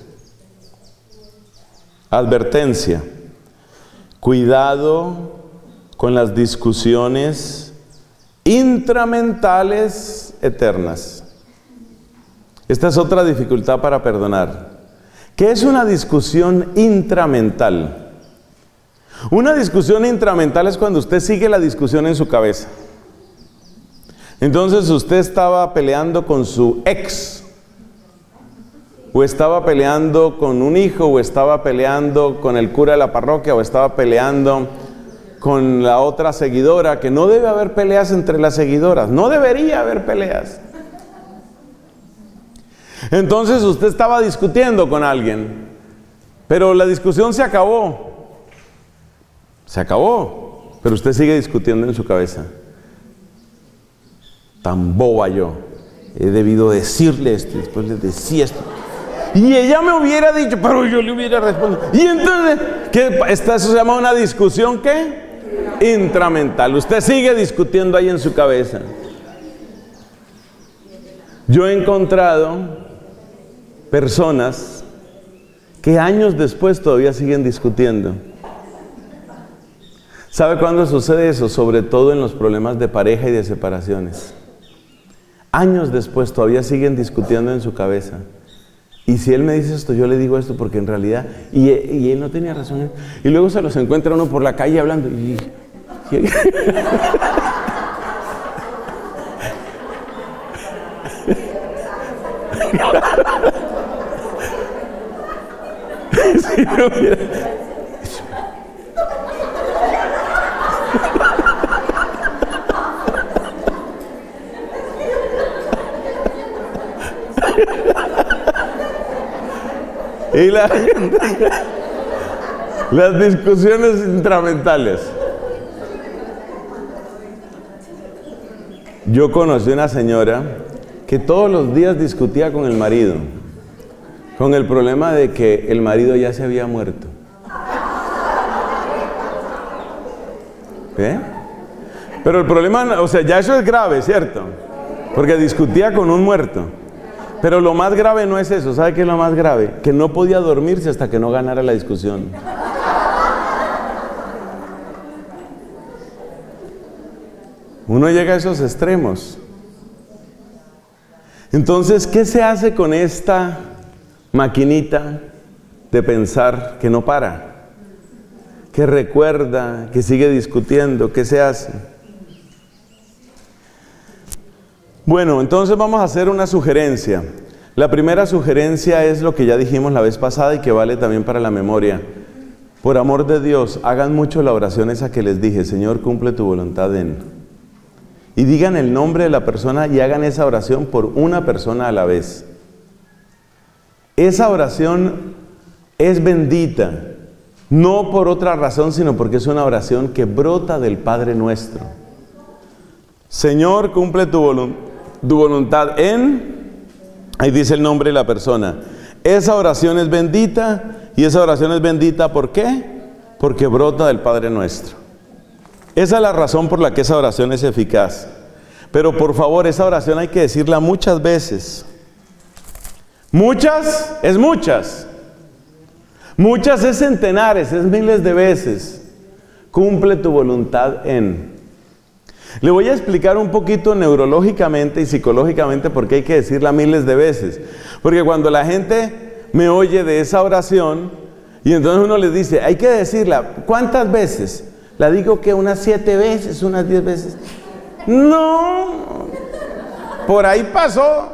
Advertencia. Cuidado con las discusiones intramentales eternas. Esta es otra dificultad para perdonar. ¿Qué es una discusión intramental? Una discusión intramental es cuando usted sigue la discusión en su cabeza. Entonces usted estaba peleando con su ex, o estaba peleando con un hijo, o estaba peleando con el cura de la parroquia, o estaba peleando con la otra seguidora, que no debe haber peleas entre las seguidoras, no debería haber peleas. Entonces usted estaba discutiendo con alguien, pero la discusión se acabó, pero usted sigue discutiendo en su cabeza. Tan boba yo, he debido decirle esto, después le decía esto. Y ella me hubiera dicho, pero yo le hubiera respondido. Y entonces, eso se llama una discusión, ¿qué? Intramental. Usted sigue discutiendo ahí en su cabeza. Yo he encontrado personas que años después todavía siguen discutiendo. ¿Sabe cuándo sucede eso? Sobre todo en los problemas de pareja y de separaciones. Años después todavía siguen discutiendo en su cabeza. Y si él me dice esto, yo le digo esto porque en realidad... Y él no tenía razón. Y luego se los encuentra uno por la calle hablando. Si no hubiera... Y las discusiones intramentales. Yo conocí una señora que todos los días discutía con el marido, con el problema de que el marido ya se había muerto. ¿Eh? Pero el problema, o sea, ya eso es grave, ¿cierto? Porque discutía con un muerto. Pero lo más grave no es eso. ¿Sabe qué es lo más grave? Que no podía dormirse hasta que no ganara la discusión. Uno llega a esos extremos. Entonces, ¿qué se hace con esta maquinita de pensar que no para? Que recuerda, que sigue discutiendo. ¿Qué se hace? Bueno, entonces vamos a hacer una sugerencia. La primera sugerencia es lo que ya dijimos la vez pasada y que vale también para la memoria. Por amor de Dios, hagan mucho la oración esa que les dije: Señor, cumple tu voluntad en. Y digan el nombre de la persona y hagan esa oración por una persona a la vez. Esa oración es bendita, no por otra razón, sino porque es una oración que brota del Padre Nuestro. Señor, cumple tu voluntad en, ahí dice el nombre de la persona. Esa oración es bendita, y esa oración es bendita, ¿por qué? Porque brota del Padre Nuestro. Esa es la razón por la que esa oración es eficaz. Pero por favor, esa oración hay que decirla muchas veces. Muchas es muchas. Muchas es centenares, es miles de veces. Cumple tu voluntad en. Le voy a explicar un poquito neurológicamente y psicológicamente por qué hay que decirla miles de veces. Porque cuando la gente me oye de esa oración, y entonces uno les dice, hay que decirla, ¿cuántas veces? La digo que unas 7 veces, unas 10 veces. No, por ahí pasó.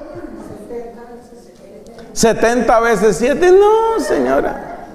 70 veces 7, no, señora.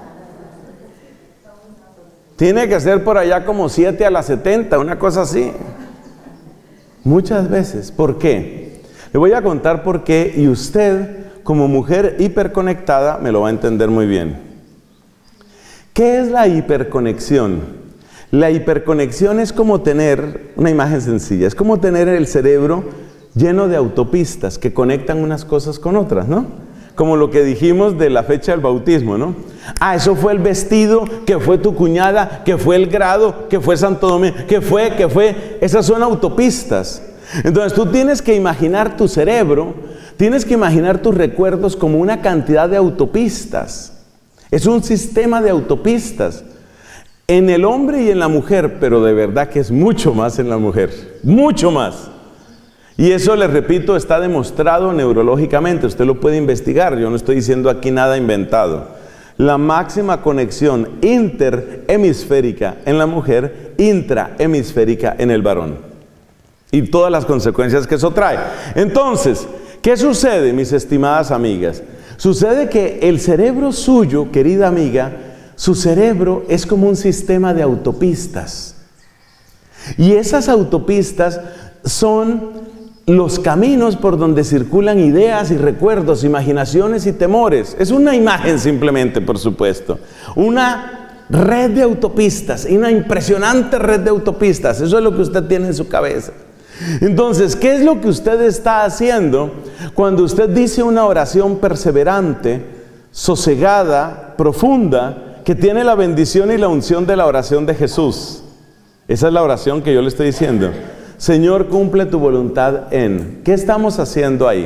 Tiene que ser por allá como 7 a las 70, una cosa así. Muchas veces. ¿Por qué? Le voy a contar por qué, y usted, como mujer hiperconectada, me lo va a entender muy bien. ¿Qué es la hiperconexión? La hiperconexión es como tener, una imagen sencilla, es como tener el cerebro lleno de autopistas que conectan unas cosas con otras, ¿no? Como lo que dijimos de la fecha del bautismo, ¿no? Ah, eso fue el vestido, que fue tu cuñada, que fue el grado, que fue Santo Domingo, que fue. Esas son autopistas. Entonces tú tienes que imaginar tu cerebro, tienes que imaginar tus recuerdos como una cantidad de autopistas. Es un sistema de autopistas. En el hombre y en la mujer, pero de verdad que es mucho más en la mujer, mucho más. Y eso, les repito, está demostrado neurológicamente, usted lo puede investigar, yo no estoy diciendo aquí nada inventado. La máxima conexión interhemisférica en la mujer, intrahemisférica en el varón. Y todas las consecuencias que eso trae. Entonces, ¿qué sucede, mis estimadas amigas? Sucede que el cerebro suyo, querida amiga, su cerebro es como un sistema de autopistas. Y esas autopistas son los caminos por donde circulan ideas y recuerdos, imaginaciones y temores. Es una imagen simplemente, por supuesto. Una red de autopistas, una impresionante red de autopistas. Eso es lo que usted tiene en su cabeza. Entonces, ¿qué es lo que usted está haciendo cuando usted dice una oración perseverante, sosegada, profunda, que tiene la bendición y la unción de la oración de Jesús? Esa es la oración que yo le estoy diciendo. Señor, cumple tu voluntad en. ¿Qué estamos haciendo ahí?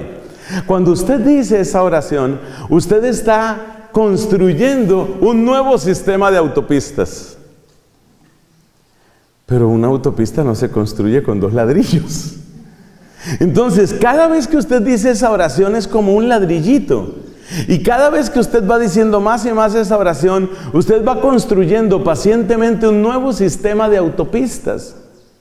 Cuando usted dice esa oración, usted está construyendo un nuevo sistema de autopistas. Pero una autopista no se construye con 2 ladrillos. Entonces, cada vez que usted dice esa oración es como un ladrillito. Y cada vez que usted va diciendo más y más esa oración, usted va construyendo pacientemente un nuevo sistema de autopistas.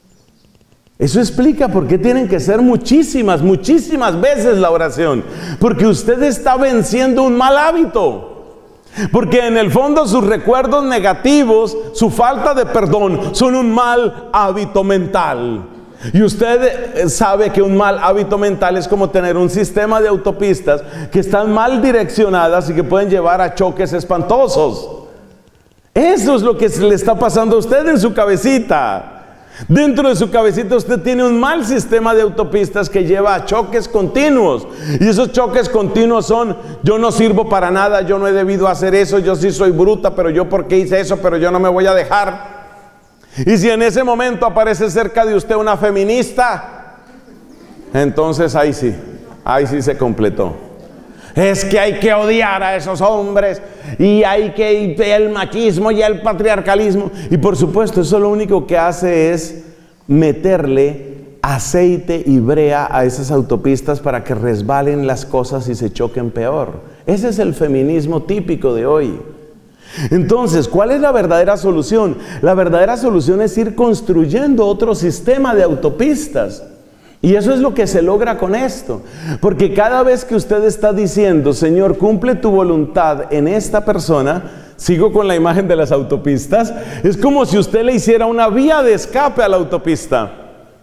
Eso explica por qué tienen que ser muchísimas veces la oración. Porque usted está venciendo un mal hábito. Porque en el fondo sus recuerdos negativos, su falta de perdón, son un mal hábito mental. Y usted sabe que un mal hábito mental es como tener un sistema de autopistas que están mal direccionadas y que pueden llevar a choques espantosos. Eso es lo que le está pasando a usted en su cabecita. Dentro de su cabecita usted tiene un mal sistema de autopistas que lleva a choques continuos. Y esos choques continuos son: yo no sirvo para nada, yo no he debido hacer eso, yo sí soy bruta, pero yo por qué hice eso, pero yo no me voy a dejar. Y si en ese momento aparece cerca de usted una feminista, entonces ahí sí se completó. Es que hay que odiar a esos hombres, y hay que el machismo y el patriarcalismo. Y por supuesto, eso lo único que hace es meterle aceite y brea a esas autopistas para que resbalen las cosas y se choquen peor. Ese es el feminismo típico de hoy. Entonces, ¿cuál es la verdadera solución? La verdadera solución es ir construyendo otro sistema de autopistas. Y eso es lo que se logra con esto. Porque cada vez que usted está diciendo: Señor, cumple tu voluntad en esta persona, sigo con la imagen de las autopistas, es como si usted le hiciera una vía de escape a la autopista.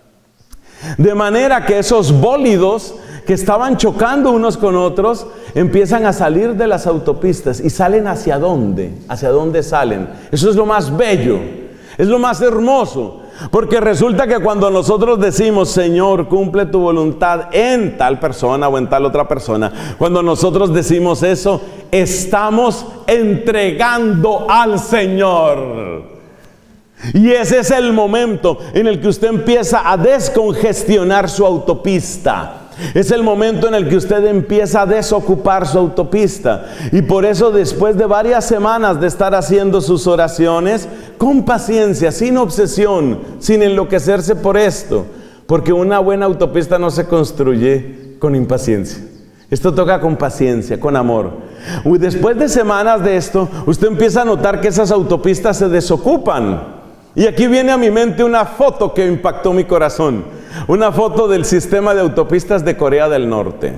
De manera que esos bólidos que estaban chocando unos con otros empiezan a salir de las autopistas. ¿Y salen hacia dónde? ¿Hacia dónde salen? Eso es lo más bello, es lo más hermoso. Porque resulta que cuando nosotros decimos: Señor, cumple tu voluntad en tal persona o en tal otra persona, cuando nosotros decimos eso, estamos entregando al Señor. Y ese es el momento en el que usted empieza a descongestionar su autopista. Es el momento en el que usted empieza a desocupar su autopista. Y por eso, después de varias semanas de estar haciendo sus oraciones, con paciencia, sin obsesión, sin enloquecerse por esto, porque una buena autopista no se construye con impaciencia. Esto toca con paciencia, con amor. Y después de semanas de esto, usted empieza a notar que esas autopistas se desocupan. Y aquí viene a mi mente una foto que impactó mi corazón. Una foto del sistema de autopistas de Corea del Norte.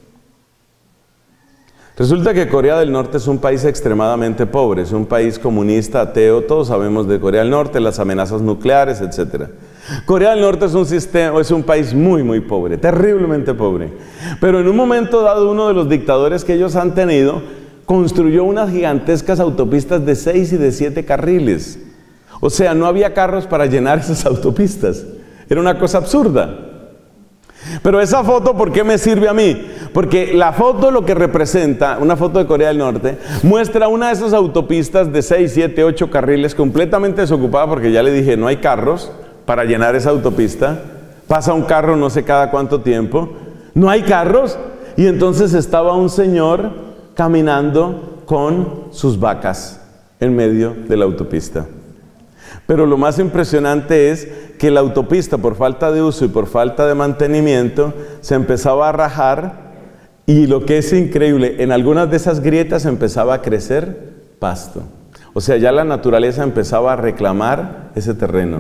Resulta que Corea del Norte es un país extremadamente pobre, es un país comunista, ateo, todos sabemos de Corea del Norte, las amenazas nucleares, etc. Corea del Norte es un país muy pobre, terriblemente pobre. Pero en un momento dado, uno de los dictadores que ellos han tenido construyó unas gigantescas autopistas de 6 y de 7 carriles. O sea, no había carros para llenar esas autopistas. Era una cosa absurda. Pero esa foto, ¿por qué me sirve a mí? Porque la foto lo que representa, una foto de Corea del Norte, muestra una de esas autopistas de 6, 7, 8 carriles completamente desocupada, porque ya le dije, no hay carros para llenar esa autopista. Pasa un carro no sé cada cuánto tiempo. No hay carros. Y entonces estaba un señor caminando con sus vacas en medio de la autopista. Pero lo más impresionante es que la autopista, por falta de uso y por falta de mantenimiento, se empezaba a rajar, y lo que es increíble, en algunas de esas grietas empezaba a crecer pasto. O sea, ya la naturaleza empezaba a reclamar ese terreno.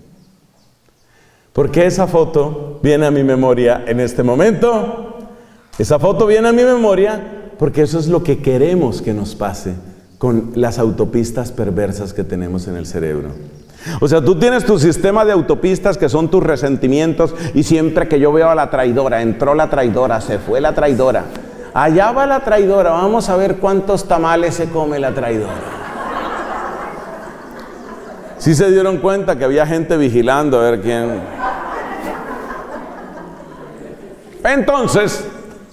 ¿Por qué esa foto viene a mi memoria en este momento? Esa foto viene a mi memoria porque eso es lo que queremos que nos pase con las autopistas perversas que tenemos en el cerebro. O sea, tú tienes tu sistema de autopistas que son tus resentimientos, y siempre que yo veo a la traidora, entró la traidora, se fue la traidora, allá va la traidora, vamos a ver cuántos tamales se come la traidora. ¿Sí se dieron cuenta que había gente vigilando a ver quién? Entonces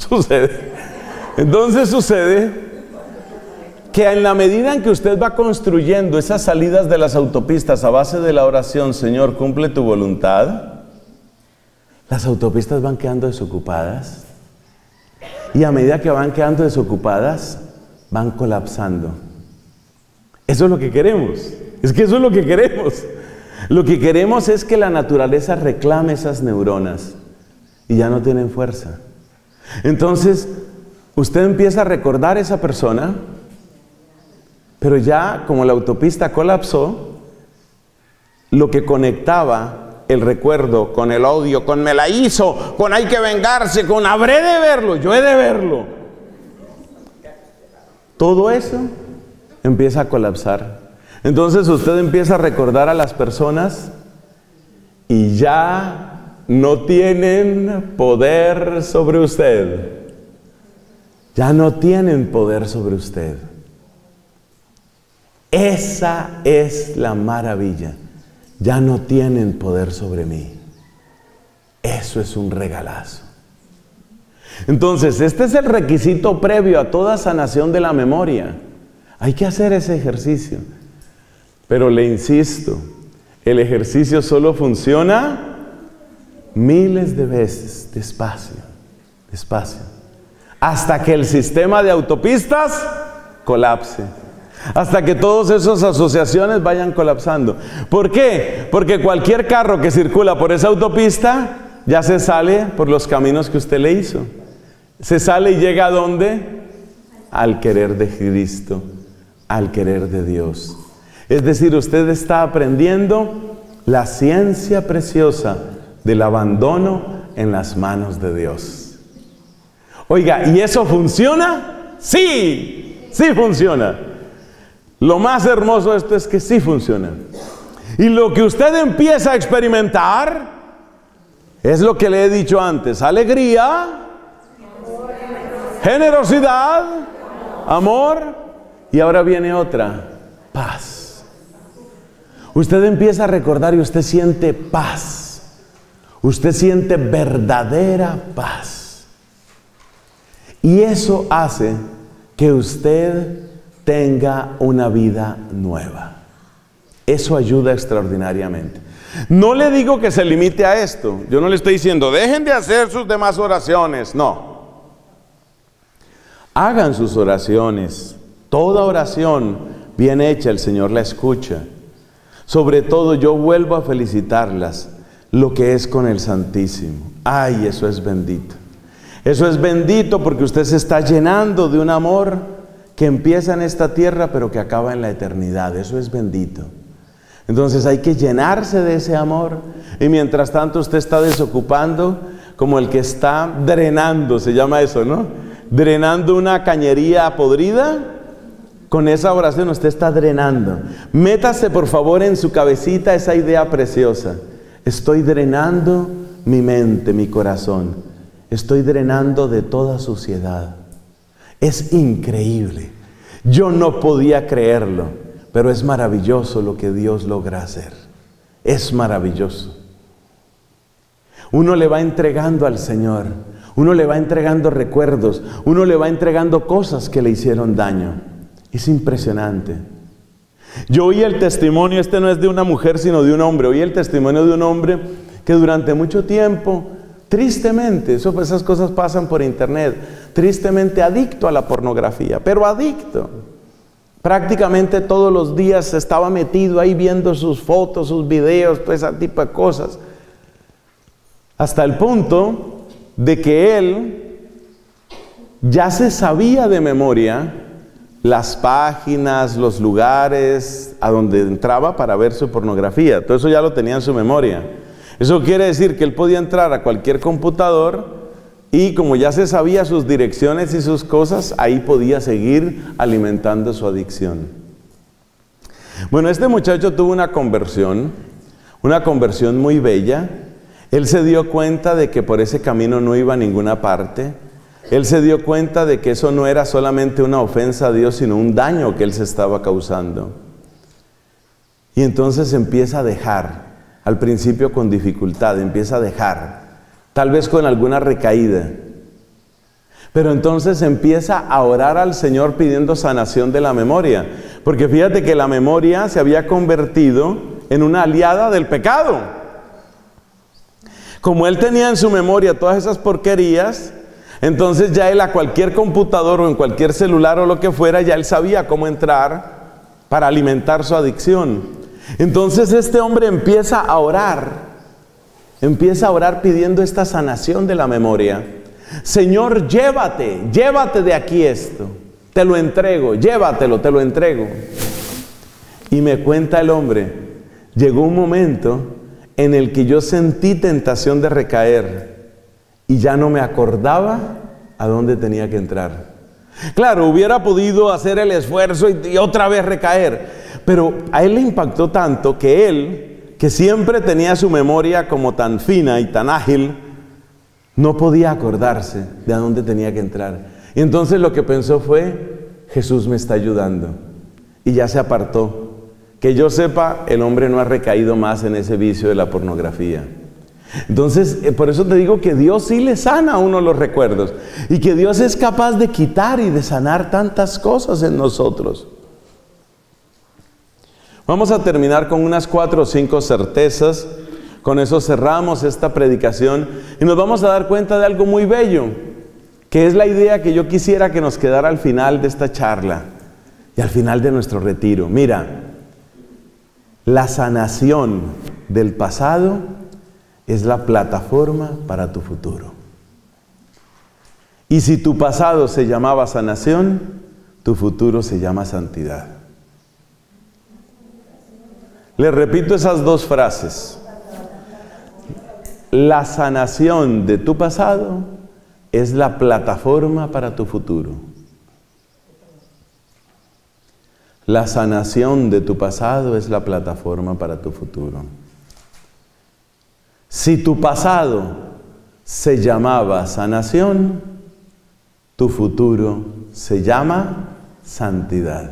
sucede que en la medida en que usted va construyendo esas salidas de las autopistas a base de la oración, Señor, cumple tu voluntad, las autopistas van quedando desocupadas. y a medida que van quedando desocupadas, van colapsando. Eso es lo que queremos. Es que eso es lo que queremos. Lo que queremos es que la naturaleza reclame esas neuronas y ya no tienen fuerza. Entonces, usted empieza a recordar a esa persona, pero ya como la autopista colapsó, lo que conectaba el recuerdo con el odio, con me la hizo, con hay que vengarse, con habré de verlo, yo he de verlo, todo eso empieza a colapsar. Entonces usted empieza a recordar a las personas y ya no tienen poder sobre usted. Ya no tienen poder sobre usted. Esa es la maravilla. Ya no tienen poder sobre mí. Eso es un regalazo. Entonces, este es el requisito previo a toda sanación de la memoria. Hay que hacer ese ejercicio. Pero le insisto, el ejercicio solo funciona miles de veces, despacio, despacio, hasta que el sistema de autopistas colapse. Hasta que todas esas asociaciones vayan colapsando. ¿Por qué? Porque cualquier carro que circula por esa autopista ya se sale por los caminos que usted le hizo. Se sale y llega ¿a dónde? Al querer de Cristo, al querer de Dios. Es decir, usted está aprendiendo la ciencia preciosa del abandono en las manos de Dios. Oiga, ¿y eso funciona? Sí, sí funciona. Lo más hermoso de esto es que sí funciona. Y lo que usted empieza a experimentar es lo que le he dicho antes: alegría, generosidad, amor, y ahora viene otra: paz. Usted empieza a recordar y usted siente paz. Usted siente verdadera paz. Y eso hace que usted tenga una vida nueva. Eso ayuda extraordinariamente. No le digo que se limite a esto. Yo no le estoy diciendo dejen de hacer sus demás oraciones. No. Hagan sus oraciones. Toda oración bien hecha el Señor la escucha. Sobre todo yo vuelvo a felicitarlas, lo que es con el Santísimo. Ay, eso es bendito. Eso es bendito porque usted se está llenando de un amor que empieza en esta tierra pero que acaba en la eternidad. Eso es bendito. Entonces hay que llenarse de ese amor, y mientras tanto usted está desocupando como el que está drenando, se llama eso, ¿no? Drenando una cañería podrida. Con esa oración usted está drenando. Métase por favor en su cabecita esa idea preciosa: estoy drenando mi mente, mi corazón. Estoy drenando de toda suciedad. Es increíble. Yo no podía creerlo, pero es maravilloso lo que Dios logra hacer. Es maravilloso. Uno le va entregando al Señor, uno le va entregando recuerdos, uno le va entregando cosas que le hicieron daño. Es impresionante. Yo oí el testimonio, este no es de una mujer sino de un hombre, oí el testimonio de un hombre que durante mucho tiempo, tristemente, esas cosas pasan por internet, tristemente adicto a la pornografía, pero adicto. Prácticamente todos los días estaba metido ahí viendo sus fotos, sus videos, todo ese tipo de cosas. Hasta el punto de que él ya se sabía de memoria las páginas, los lugares a donde entraba para ver su pornografía. Todo eso ya lo tenía en su memoria. Eso quiere decir que él podía entrar a cualquier computador y como ya se sabía sus direcciones y sus cosas, ahí podía seguir alimentando su adicción. Bueno, este muchacho tuvo una conversión muy bella. Él se dio cuenta de que por ese camino no iba a ninguna parte. Él se dio cuenta de que eso no era solamente una ofensa a Dios, sino un daño que él se estaba causando. Y entonces empieza a dejar. Al principio con dificultad, empieza a dejar, tal vez con alguna recaída. Pero entonces empieza a orar al Señor pidiendo sanación de la memoria. Porque fíjate que la memoria se había convertido en una aliada del pecado. Como él tenía en su memoria todas esas porquerías, Entonces ya él a cualquier computador o en cualquier celular o lo que fuera, ya él sabía cómo entrar para alimentar su adicción. Entonces este hombre empieza a orar pidiendo esta sanación de la memoria. Señor, llévate de aquí esto. Te lo entrego, llévatelo, te lo entrego. Y me cuenta el hombre, llegó un momento en el que yo sentí tentación de recaer y ya no me acordaba a dónde tenía que entrar. Claro, hubiera podido hacer el esfuerzo y otra vez recaer, pero a él le impactó tanto que él, que siempre tenía su memoria como tan fina y tan ágil, no podía acordarse de a dónde tenía que entrar. Y entonces lo que pensó fue, Jesús me está ayudando. Y ya se apartó. Que yo sepa, el hombre no ha recaído más en ese vicio de la pornografía. Entonces, por eso te digo que Dios sí le sana a uno los recuerdos. Y que Dios es capaz de quitar y de sanar tantas cosas en nosotros. Vamos a terminar con unas 4 o 5 certezas. Con eso cerramos esta predicación y nos vamos a dar cuenta de algo muy bello, que es la idea que yo quisiera que nos quedara al final de esta charla y al final de nuestro retiro. Mira, la sanación del pasado es la plataforma para tu futuro. Y si tu pasado se llamaba sanación, tu futuro se llama santidad. Les repito esas 2 frases. La sanación de tu pasado es la plataforma para tu futuro. La sanación de tu pasado es la plataforma para tu futuro. Si tu pasado se llamaba sanación, tu futuro se llama santidad.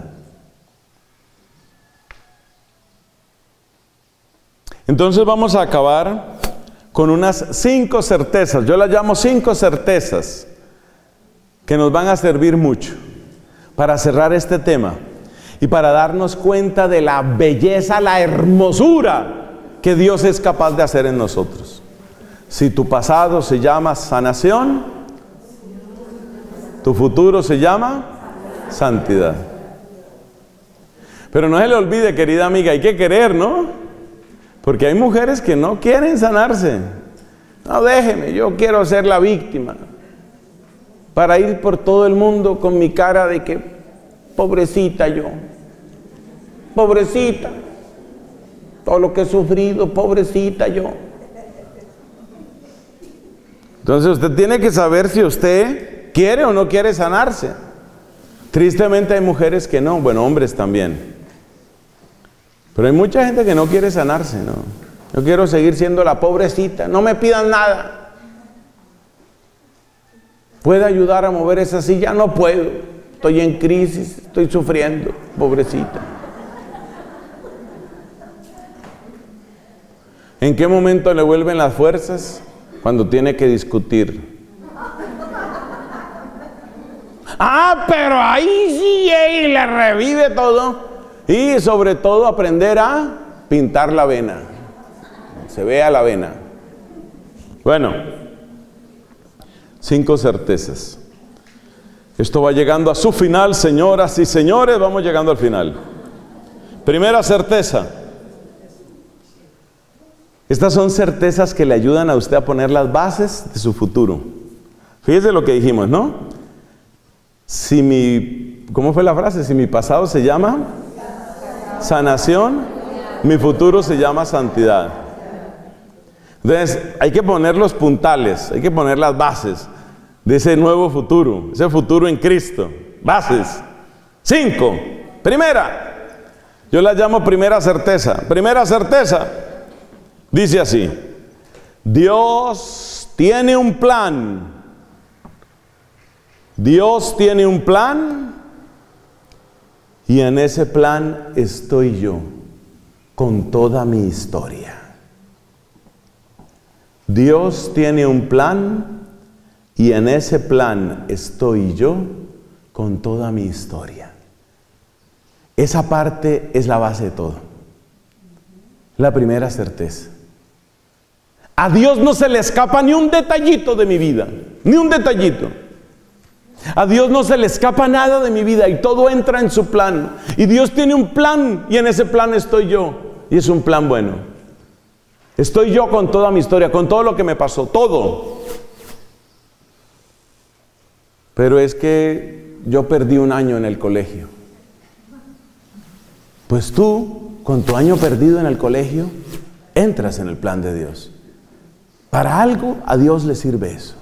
Entonces vamos a acabar con unas 5 certezas, yo las llamo 5 certezas, que nos van a servir mucho para cerrar este tema y para darnos cuenta de la belleza, la hermosura que Dios es capaz de hacer en nosotros. Si tu pasado se llama sanación, tu futuro se llama santidad. Pero no se le olvide, querida amiga, hay que querer, ¿no? Porque hay mujeres que no quieren sanarse. No, déjeme, yo quiero ser la víctima. Para ir por todo el mundo con mi cara de que, pobrecita yo. Pobrecita. Todo lo que he sufrido, pobrecita yo. Entonces usted tiene que saber si usted quiere o no quiere sanarse. Tristemente hay mujeres que no, bueno, hombres también. Pero hay mucha gente que no quiere sanarse, ¿no? Yo quiero seguir siendo la pobrecita, no me pidan nada. ¿Puede ayudar a mover esa silla? No puedo, estoy en crisis, estoy sufriendo, pobrecita. ¿En qué momento le vuelven las fuerzas? Cuando tiene que discutir. Ah, pero ahí sí, le revive todo. Y sobre todo aprender a pintar la vena. Se vea la vena. Bueno, 5 certezas. Esto va llegando a su final, señoras y señores, vamos llegando al final. Primera certeza. Estas son certezas que le ayudan a usted a poner las bases de su futuro. Fíjese lo que dijimos, ¿no? ¿Cómo fue la frase? Si mi pasado se llama sanación, mi futuro se llama santidad. Entonces hay que poner los puntales, hay que poner las bases de ese nuevo futuro, ese futuro en Cristo. Bases. 5. Primera, yo la llamo primera certeza. Primera certeza dice así: Dios tiene un plan. Dios tiene un plan. Y en ese plan estoy yo, con toda mi historia. Dios tiene un plan y en ese plan estoy yo, con toda mi historia. Esa parte es la base de todo. La primera certeza. A Dios no se le escapa ni un detallito de mi vida, ni un detallito. A Dios no se le escapa nada de mi vida y todo entra en su plan. Y Dios tiene un plan y en ese plan estoy yo. Y es un plan bueno. Estoy yo con toda mi historia, con todo lo que me pasó, todo. Pero es que yo perdí un año en el colegio. Pues tú, con tu año perdido en el colegio, entras en el plan de Dios. Para algo a Dios le sirve eso.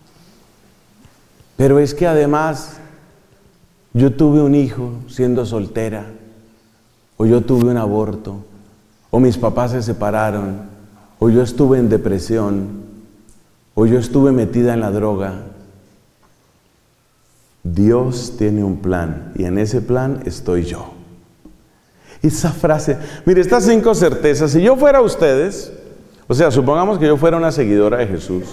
Pero es que además yo tuve un hijo siendo soltera, o yo tuve un aborto, o mis papás se separaron, o yo estuve en depresión, o yo estuve metida en la droga. Dios tiene un plan y en ese plan estoy yo. Esa frase, mire, estas 5 certezas, si yo fuera ustedes, o sea, supongamos que yo fuera una seguidora de Jesús.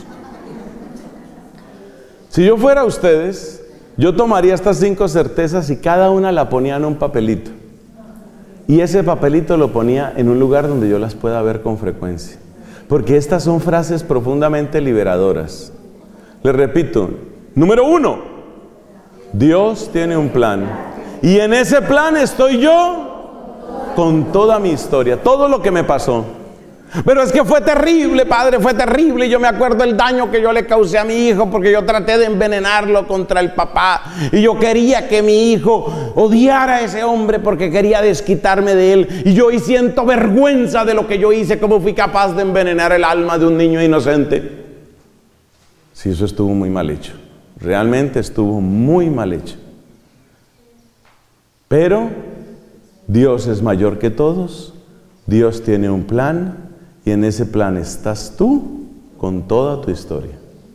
Si yo fuera ustedes, yo tomaría estas 5 certezas y cada una la ponía en un papelito. Y ese papelito lo ponía en un lugar donde yo las pueda ver con frecuencia. Porque estas son frases profundamente liberadoras. Les repito, número 1, Dios tiene un plan. Y en ese plan estoy yo con toda mi historia, todo lo que me pasó. Pero es que fue terrible, padre, fue terrible. Yo me acuerdo el daño que yo le causé a mi hijo porque yo traté de envenenarlo contra el papá. Y yo quería que mi hijo odiara a ese hombre porque quería desquitarme de él. Y yo hoy siento vergüenza de lo que yo hice, cómo fui capaz de envenenar el alma de un niño inocente. Sí, eso estuvo muy mal hecho. Realmente estuvo muy mal hecho. Pero Dios es mayor que todos. Dios tiene un plan. Y en ese plan estás tú con toda tu historia.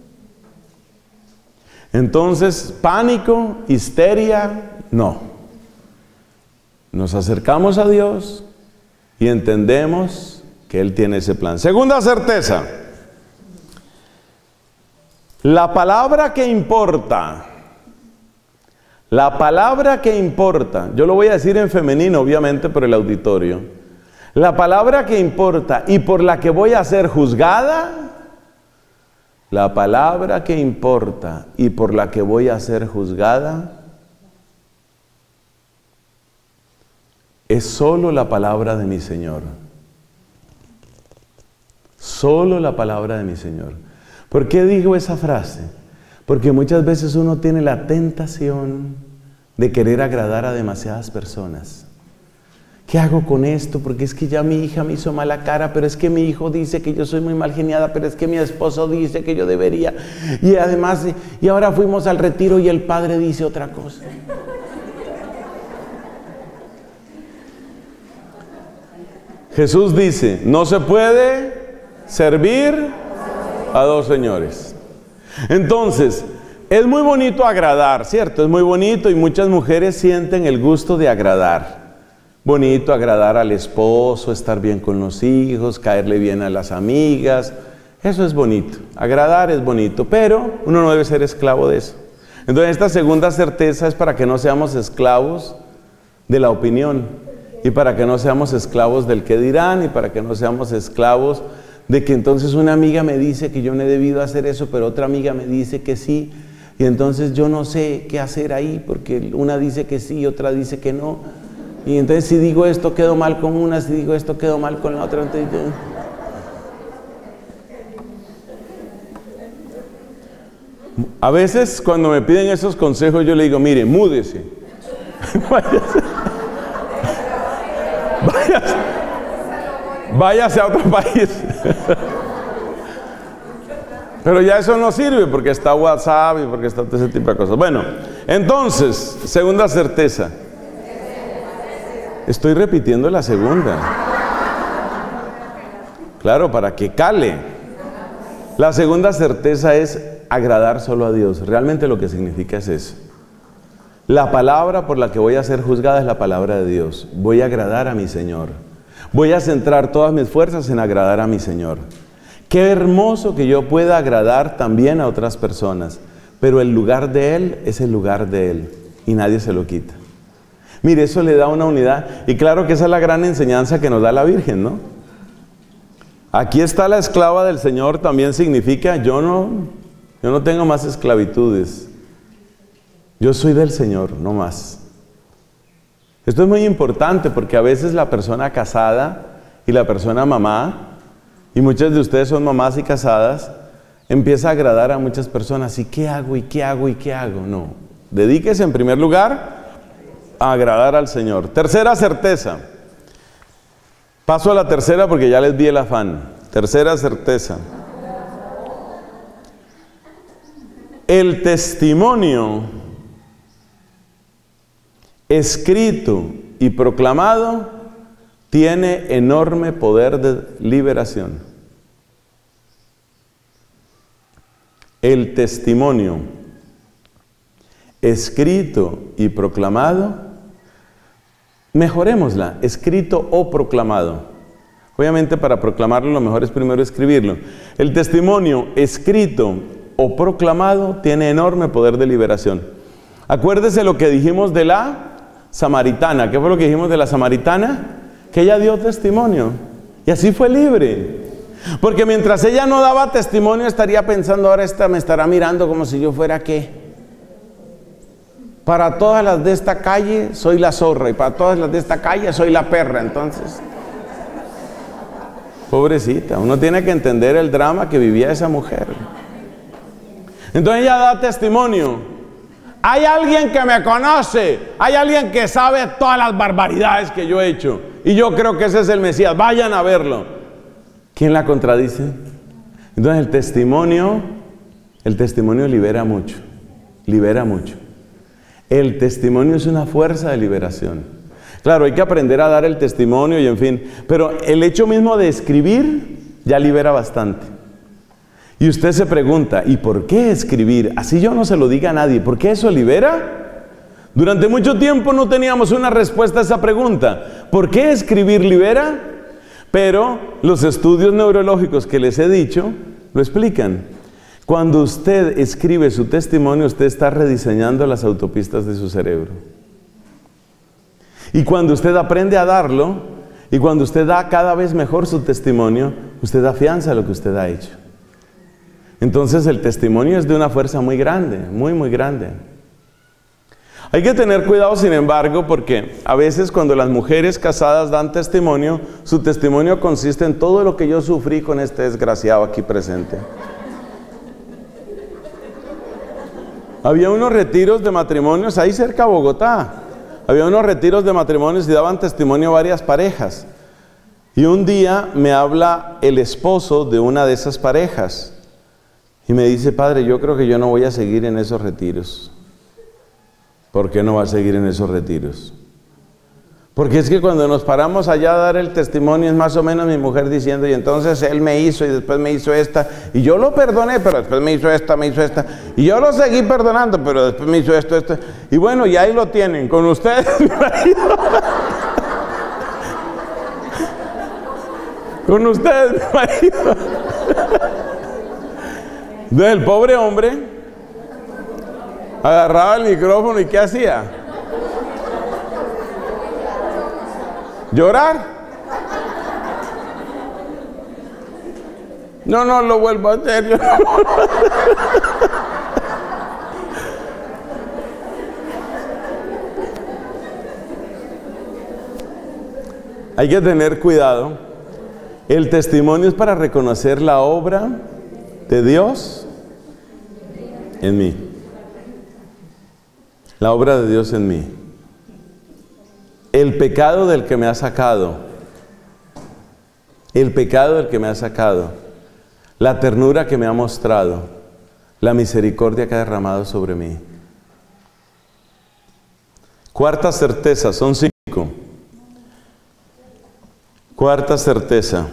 Entonces, pánico, histeria, no. Nos acercamos a Dios y entendemos que Él tiene ese plan. Segunda certeza. La palabra que importa. La palabra que importa. Yo lo voy a decir en femenino, obviamente, por el auditorio. La palabra que importa y por la que voy a ser juzgada, la palabra que importa y por la que voy a ser juzgada, es solo la palabra de mi Señor. Solo la palabra de mi Señor. ¿Por qué digo esa frase? Porque muchas veces uno tiene la tentación de querer agradar a demasiadas personas. ¿Qué hago con esto? Porque es que ya mi hija me hizo mala cara, pero es que mi hijo dice que yo soy muy mal geniada, pero es que mi esposo dice que yo debería. Y además, y ahora fuimos al retiro y el padre dice otra cosa. Jesús dice, no se puede servir a 2 señores. Entonces, es muy bonito agradar, ¿cierto? Es muy bonito y muchas mujeres sienten el gusto de agradar. Bonito agradar al esposo, estar bien con los hijos, caerle bien a las amigas. Eso es bonito. Agradar es bonito, pero uno no debe ser esclavo de eso. Entonces, esta segunda certeza es para que no seamos esclavos de la opinión. Y para que no seamos esclavos del qué dirán. Y para que no seamos esclavos de que entonces una amiga me dice que yo no he debido hacer eso, pero otra amiga me dice que sí. Y entonces yo no sé qué hacer ahí, porque una dice que sí y otra dice que no. Y entonces si digo esto quedo mal con una, si digo esto quedo mal con la otra. Entonces a veces cuando me piden esos consejos yo le digo, mire, múdese. Váyase a otro país. Pero ya eso no sirve porque está WhatsApp y porque está todo ese tipo de cosas. Bueno, entonces, segunda certeza. Estoy repitiendo la segunda. Claro, para que cale. La segunda certeza es agradar solo a Dios. Realmente lo que significa es eso. La palabra por la que voy a ser juzgada es la palabra de Dios. Voy a agradar a mi Señor. Voy a centrar todas mis fuerzas en agradar a mi Señor. Qué hermoso que yo pueda agradar también a otras personas. Pero el lugar de Él es el lugar de Él. Y nadie se lo quita. Mire, eso le da una unidad. Y claro que esa es la gran enseñanza que nos da la Virgen, ¿no? Aquí está la esclava del Señor, también significa yo no tengo más esclavitudes. Yo soy del Señor, no más. Esto es muy importante porque a veces la persona casada y la persona mamá, y muchas de ustedes son mamás y casadas, empieza a agradar a muchas personas. ¿Y qué hago? ¿Y qué hago? ¿Y qué hago? No. Dedíquese en primer lugar a agradar al Señor. Tercera certeza. Paso a la tercera porque ya les vi el afán. Tercera certeza. El testimonio escrito y proclamado tiene enorme poder de liberación. El testimonio escrito y proclamado, mejorémosla, escrito o proclamado. Obviamente para proclamarlo lo mejor es primero escribirlo. El testimonio escrito o proclamado tiene enorme poder de liberación. Acuérdese lo que dijimos de la samaritana. ¿Qué fue lo que dijimos de la samaritana? Que ella dio testimonio y así fue libre. Porque mientras ella no daba testimonio estaría pensando, ahora esta me estará mirando como si yo fuera ¿qué? Para todas las de esta calle soy la zorra y para todas las de esta calle soy la perra. Entonces, pobrecita, uno tiene que entender el drama que vivía esa mujer. Entonces ella da testimonio. Hay alguien que me conoce, hay alguien que sabe todas las barbaridades que yo he hecho y yo creo que ese es el Mesías, vayan a verlo. ¿Quién la contradice? Entonces el testimonio libera mucho, libera mucho. El testimonio es una fuerza de liberación. Claro, hay que aprender a dar el testimonio y en fin, pero el hecho mismo de escribir ya libera bastante. Y usted se pregunta, ¿y por qué escribir? Así yo no se lo diga a nadie, ¿por qué eso libera? Durante mucho tiempo no teníamos una respuesta a esa pregunta. ¿Por qué escribir libera? Pero los estudios neurológicos que les he dicho lo explican. Cuando usted escribe su testimonio, usted está rediseñando las autopistas de su cerebro. Y cuando usted aprende a darlo, y cuando usted da cada vez mejor su testimonio, usted afianza lo que usted ha hecho. Entonces el testimonio es de una fuerza muy grande, muy muy grande. Hay que tener cuidado, sin embargo, porque a veces cuando las mujeres casadas dan testimonio, su testimonio consiste en todo lo que yo sufrí con este desgraciado aquí presente. Había unos retiros de matrimonios ahí cerca de Bogotá. Había unos retiros de matrimonios y daban testimonio a varias parejas. Y un día me habla el esposo de una de esas parejas. Y me dice, padre, yo creo que yo no voy a seguir en esos retiros. ¿Por qué no va a seguir en esos retiros? Porque es que cuando nos paramos allá a dar el testimonio es más o menos mi mujer diciendo, y entonces él me hizo y después me hizo esta, y yo lo perdoné, pero después me hizo esta, y yo lo seguí perdonando, pero después me hizo esto. Y bueno, y ahí lo tienen, con ustedes, mi marido. Con ustedes, mi marido. Entonces el pobre hombre agarraba el micrófono y ¿qué hacía? ¿Llorar? No lo vuelvo a hacer. Hay que tener cuidado. El testimonio es para reconocer la obra de Dios en mí. La obra de Dios en mí. El pecado del que me ha sacado. El pecado del que me ha sacado. La ternura que me ha mostrado. La misericordia que ha derramado sobre mí. Cuarta certeza, son 5. Cuarta certeza.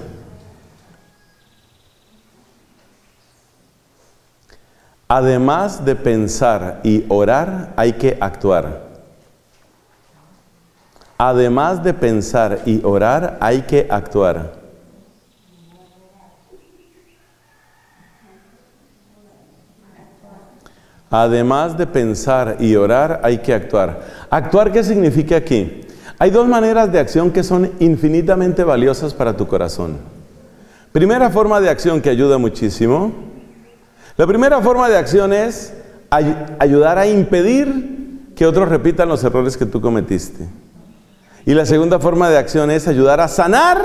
Además de pensar y orar, hay que actuar. Además de pensar y orar, hay que actuar. Además de pensar y orar, hay que actuar. ¿Actuar qué significa aquí? Hay 2 maneras de acción que son infinitamente valiosas para tu corazón. Primera forma de acción que ayuda muchísimo. La primera forma de acción es ayudar a impedir que otros repitan los errores que tú cometiste. Y la segunda forma de acción es ayudar a sanar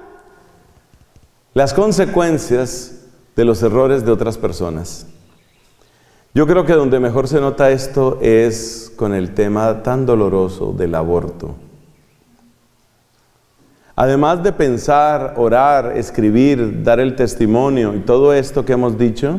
las consecuencias de los errores de otras personas. Yo creo que donde mejor se nota esto es con el tema tan doloroso del aborto. Además de pensar, orar, escribir, dar el testimonio y todo esto que hemos dicho,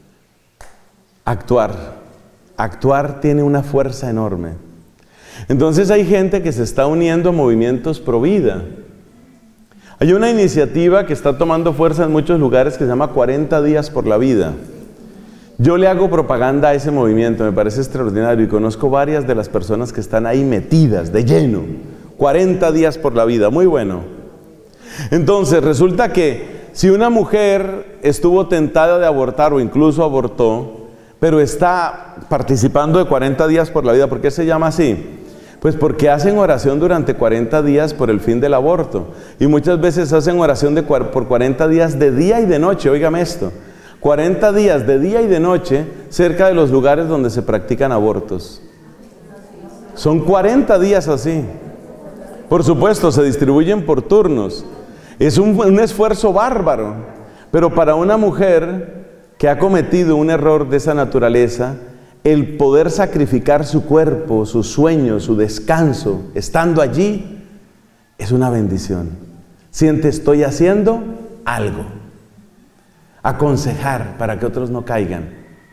actuar. Actuar tiene una fuerza enorme. Entonces hay gente que se está uniendo a movimientos pro vida. Hay una iniciativa que está tomando fuerza en muchos lugares que se llama 40 días por la vida. Yo le hago propaganda a ese movimiento, me parece extraordinario y conozco varias de las personas que están ahí metidas de lleno. 40 días por la vida, muy bueno. Entonces resulta que si una mujer estuvo tentada de abortar o incluso abortó, pero está participando de 40 días por la vida, ¿por qué se llama así? Pues porque hacen oración durante 40 días por el fin del aborto. Y muchas veces hacen oración por 40 días de día y de noche, óigame esto. 40 días de día y de noche cerca de los lugares donde se practican abortos. Son 40 días así. Por supuesto, se distribuyen por turnos. Es un esfuerzo bárbaro. Pero para una mujer que ha cometido un error de esa naturaleza, el poder sacrificar su cuerpo, sus sueños, su descanso, estando allí, es una bendición. Siente, estoy haciendo algo. Aconsejar para que otros no caigan.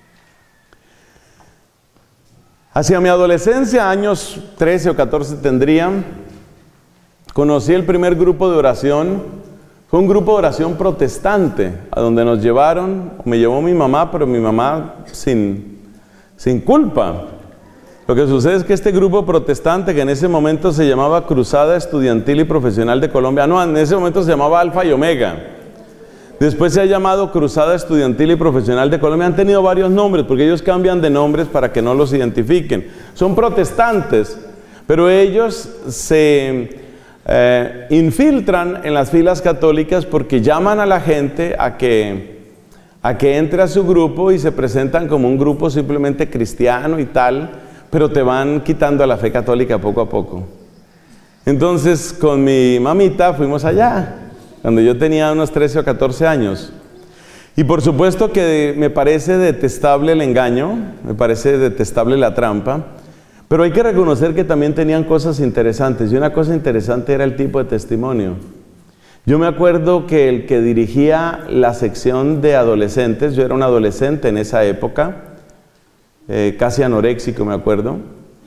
Hacia mi adolescencia, años 13 o 14 tendría, conocí el primer grupo de oración. Fue un grupo de oración protestante, a donde nos llevaron, me llevó mi mamá, pero mi mamá sin culpa. Lo que sucede es que este grupo protestante, que en ese momento se llamaba Cruzada Estudiantil y Profesional de Colombia, no, en ese momento se llamaba Alfa y Omega. Después se ha llamado Cruzada Estudiantil y Profesional de Colombia. Han tenido varios nombres, porque ellos cambian de nombres para que no los identifiquen. Son protestantes, pero ellos se infiltran en las filas católicas porque llaman a la gente a que entre a su grupo y se presentan como un grupo simplemente cristiano y tal, pero te van quitando a la fe católica poco a poco. Entonces con mi mamita fuimos allá, cuando yo tenía unos 13 o 14 años. Y por supuesto que me parece detestable el engaño, me parece detestable la trampa, pero hay que reconocer que también tenían cosas interesantes, y una cosa interesante era el tipo de testimonio. Yo me acuerdo que el que dirigía la sección de adolescentes, yo era un adolescente en esa época, casi anoréxico me acuerdo.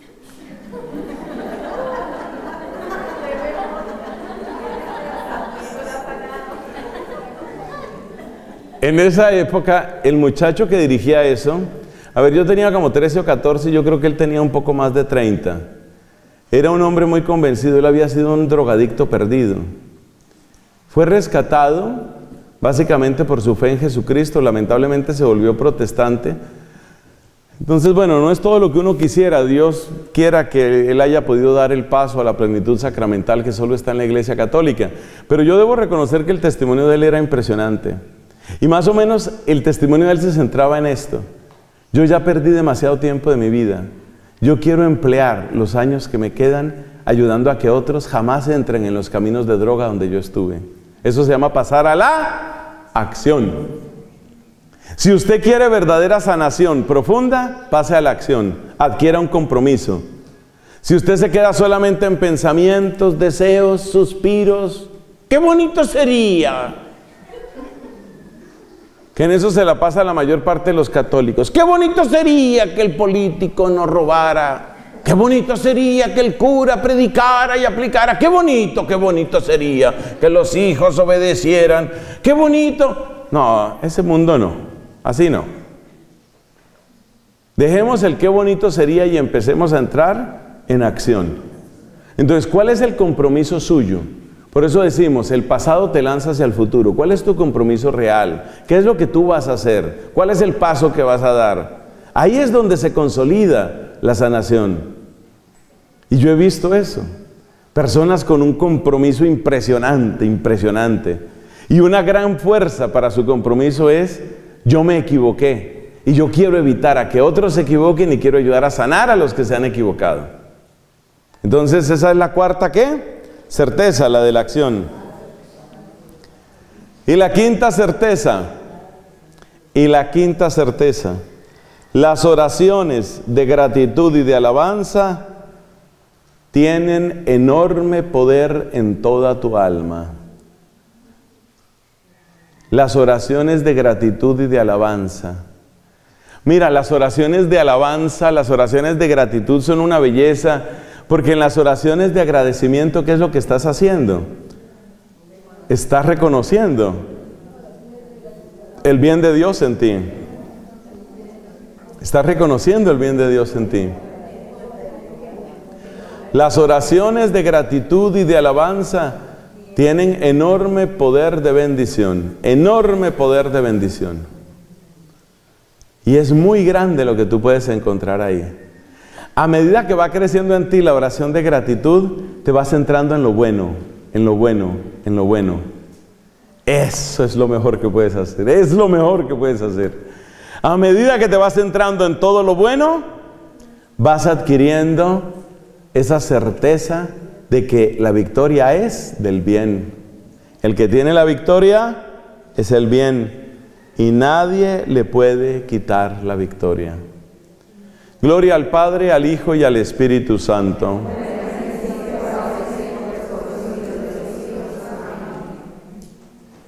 En esa época, el muchacho que dirigía eso, a ver, yo tenía como 13 o 14, yo creo que él tenía un poco más de 30. Era un hombre muy convencido, él había sido un drogadicto perdido. Fue rescatado, básicamente por su fe en Jesucristo, lamentablemente se volvió protestante. Entonces, bueno, no es todo lo que uno quisiera, Dios quiera que él haya podido dar el paso a la plenitud sacramental que solo está en la Iglesia Católica. Pero yo debo reconocer que el testimonio de él era impresionante. Y más o menos el testimonio de él se centraba en esto. Yo ya perdí demasiado tiempo de mi vida. Yo quiero emplear los años que me quedan ayudando a que otros jamás entren en los caminos de droga donde yo estuve. Eso se llama pasar a la acción. Si usted quiere verdadera sanación profunda, pase a la acción. Adquiera un compromiso. Si usted se queda solamente en pensamientos, deseos, suspiros, ¡qué bonito sería! Que en eso se la pasa la mayor parte de los católicos. ¡Qué bonito sería que el político no robara! ¡Qué bonito sería que el cura predicara y aplicara! ¡Qué bonito sería que los hijos obedecieran! ¡Qué bonito! No, ese mundo no. Así no. Dejemos el qué bonito sería y empecemos a entrar en acción. Entonces, ¿cuál es el compromiso suyo? Por eso decimos, el pasado te lanza hacia el futuro. ¿Cuál es tu compromiso real? ¿Qué es lo que tú vas a hacer? ¿Cuál es el paso que vas a dar? Ahí es donde se consolida la sanación. Y yo he visto eso. Personas con un compromiso impresionante, impresionante. Y una gran fuerza para su compromiso es, yo me equivoqué. Y yo quiero evitar a que otros se equivoquen y quiero ayudar a sanar a los que se han equivocado. Entonces, esa es la cuarta, ¿qué? Certeza, la de la acción. Y la quinta certeza. Las oraciones de gratitud y de alabanza tienen enorme poder en toda tu alma. Las oraciones de gratitud y de alabanza. Mira, las oraciones de alabanza, las oraciones de gratitud son una belleza, porque en las oraciones de agradecimiento, ¿qué es lo que estás haciendo? Estás reconociendo el bien de Dios en ti. Estás reconociendo el bien de Dios en ti. Las oraciones de gratitud y de alabanza tienen enorme poder de bendición, enorme poder de bendición. Y es muy grande lo que tú puedes encontrar ahí. A medida que va creciendo en ti la oración de gratitud, te vas centrando en lo bueno, en lo bueno, en lo bueno. Eso es lo mejor que puedes hacer, es lo mejor que puedes hacer. A medida que te vas centrando en todo lo bueno, vas adquiriendo esa certeza de que la victoria es del bien. El que tiene la victoria es el bien y nadie le puede quitar la victoria. Gloria al Padre, al Hijo y al Espíritu Santo.